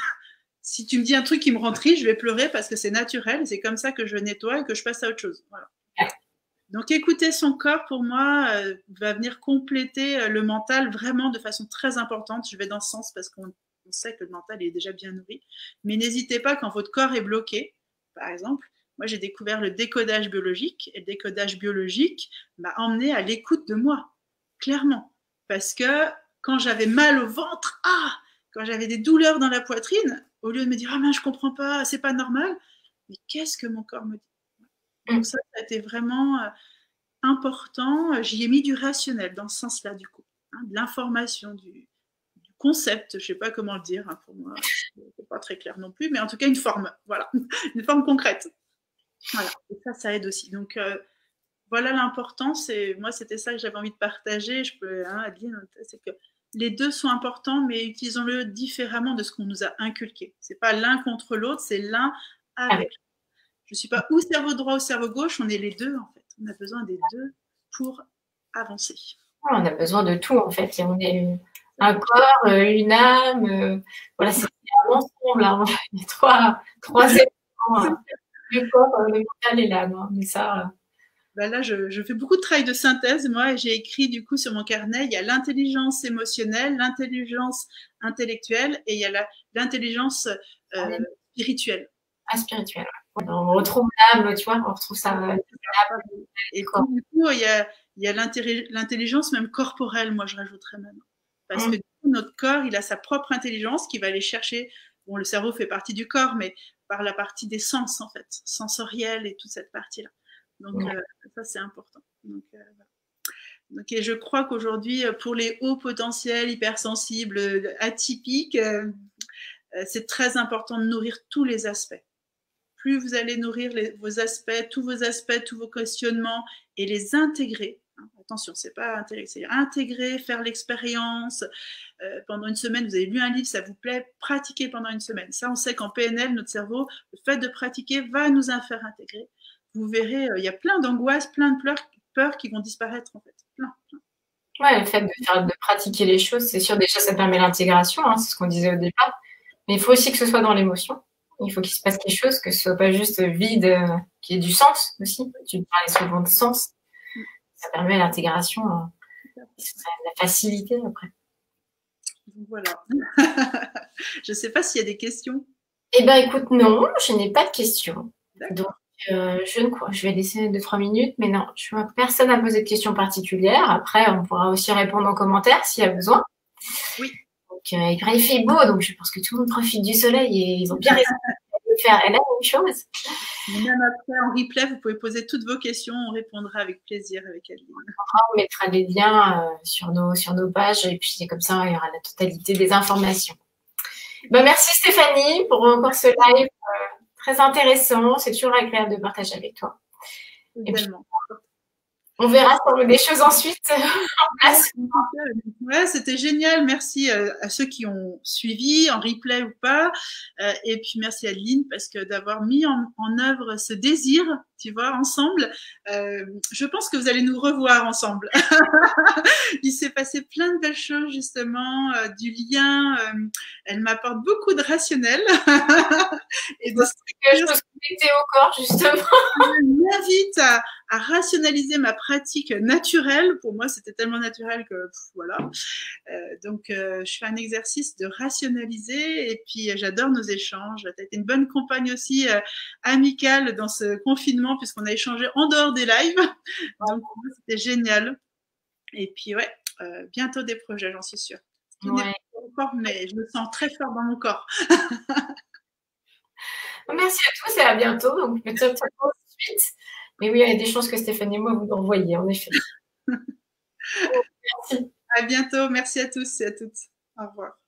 Si tu me dis un truc qui me rend triste, je vais pleurer parce que c'est naturel, c'est comme ça que je nettoie et que je passe à autre chose. Voilà. Ouais. Donc, écouter son corps, pour moi, euh, va venir compléter euh, le mental vraiment de façon très importante. Je vais dans ce sens parce qu'on sait que le mental est déjà bien nourri. Mais n'hésitez pas, quand votre corps est bloqué, par exemple, moi, j'ai découvert le décodage biologique. Et le décodage biologique m'a emmené à l'écoute de moi, clairement. Parce que quand j'avais mal au ventre, ah, quand j'avais des douleurs dans la poitrine, au lieu de me dire « Ah, mais je comprends pas, c'est pas normal », mais qu'est-ce que mon corps me dit? Donc ça, ça a été vraiment euh, important. J'y ai mis du rationnel dans ce sens-là, du coup. Hein, de l'information, du, du concept, je ne sais pas comment le dire, hein, pour moi, c'est pas très clair non plus, mais en tout cas, une forme, voilà, une forme concrète. Voilà, et ça, ça aide aussi. Donc, euh, voilà l'importance, et moi, c'était ça que j'avais envie de partager. Je peux, hein, Adeline, c'est que les deux sont importants, mais utilisons-le différemment de ce qu'on nous a inculqué. C'est pas l'un contre l'autre, c'est l'un avec l'autre. Je ne suis pas ou cerveau droit ou cerveau gauche, on est les deux en fait. On a besoin des deux pour avancer. On a besoin de tout en fait. On est un corps, une âme, voilà, c'est un ensemble. Hein. Il y a trois, trois éléments. Hein. Le corps, le mental et l'âme. Hein. Mais ça. Ben là, je, je fais beaucoup de travail de synthèse. Moi, j'ai écrit du coup sur mon carnet, il y a l'intelligence émotionnelle, l'intelligence intellectuelle et il y a l'intelligence euh, spirituelle. Ah, spirituelle. On retrouve l'âme, tu vois, on retrouve ça. Et du coup, il y a, il y a l'intelligence même corporelle, moi je rajouterais même. Parce mmh. que du coup, notre corps, il a sa propre intelligence qui va aller chercher, bon, le cerveau fait partie du corps, mais par la partie des sens, en fait, sensorielle et toute cette partie-là. Donc, mmh. euh, ça, c'est important. Donc, euh, voilà. Donc, et je crois qu'aujourd'hui, pour les hauts potentiels, hypersensibles, atypiques, euh, c'est très important de nourrir tous les aspects. Plus vous allez nourrir les, vos aspects, tous vos aspects, tous vos questionnements et les intégrer, hein, attention, c'est pas intégrer, c'est intégrer, faire l'expérience. Euh, pendant une semaine, vous avez lu un livre, ça vous plaît, pratiquez pendant une semaine. Ça, on sait qu'en P N L, notre cerveau, le fait de pratiquer va nous faire intégrer. Vous verrez, euh, il y a plein d'angoisses, plein de peurs, peurs qui vont disparaître en fait. Plein, plein. Ouais, le fait de, faire, de pratiquer les choses, c'est sûr, déjà, ça permet l'intégration, hein, c'est ce qu'on disait au départ. Mais il faut aussi que ce soit dans l'émotion. Il faut qu'il se passe quelque chose, que ce soit pas juste vide, euh, qu'il y ait du sens aussi. Tu parlais souvent de sens. Ça permet l'intégration, euh, la facilité après. Voilà. Je ne sais pas s'il y a des questions. Eh bien, écoute, non, je n'ai pas de questions. Donc, euh, je ne crois, je vais laisser deux, trois minutes, mais non, je vois personne à poser de questions particulières. Après, on pourra aussi répondre en commentaire s'il y a besoin. Oui. Donc, euh, il fait beau, donc je pense que tout le monde profite du soleil et ils ont bien raison de faire la même chose. Mais même après, en replay, vous pouvez poser toutes vos questions, on répondra avec plaisir avec Adeline. On mettra les liens euh, sur, nos, sur nos pages et puis comme ça, il y aura la totalité des informations. Ben, merci Stéphanie pour encore ce live euh, très intéressant. C'est toujours agréable de partager avec toi. Et puis, on verra sur des choses ensuite en place. Ouais, c'était génial. Merci à ceux qui ont suivi en replay ou pas. Et puis merci à Adeline parce que d'avoir mis en, en œuvre ce désir, tu vois, ensemble. Euh, je pense que vous allez nous revoir ensemble. Il s'est passé plein de belles choses justement, euh, du lien. Euh, elle m'apporte beaucoup de rationnel et de que je me suis connectée au corps justement. Elle m'invite à, à rationaliser ma pratique naturelle. Pour moi, c'était tellement naturel que pff, voilà. Euh, donc, euh, je fais un exercice de rationaliser et puis euh, j'adore nos échanges. Tu as été une bonne compagne aussi euh, amicale dans ce confinement puisqu'on a échangé en dehors des lives. Donc, c'était génial. Et puis, ouais, euh, bientôt des projets, j'en suis sûre. Ouais. Encore, mais je me sens très fort dans mon corps. Merci à tous et à bientôt. Donc, peut-être tout de suite. Mais oui, il y a des chances que Stéphanie et moi vous envoyiez, en effet. Merci. À bientôt. Merci à tous et à toutes. Au revoir.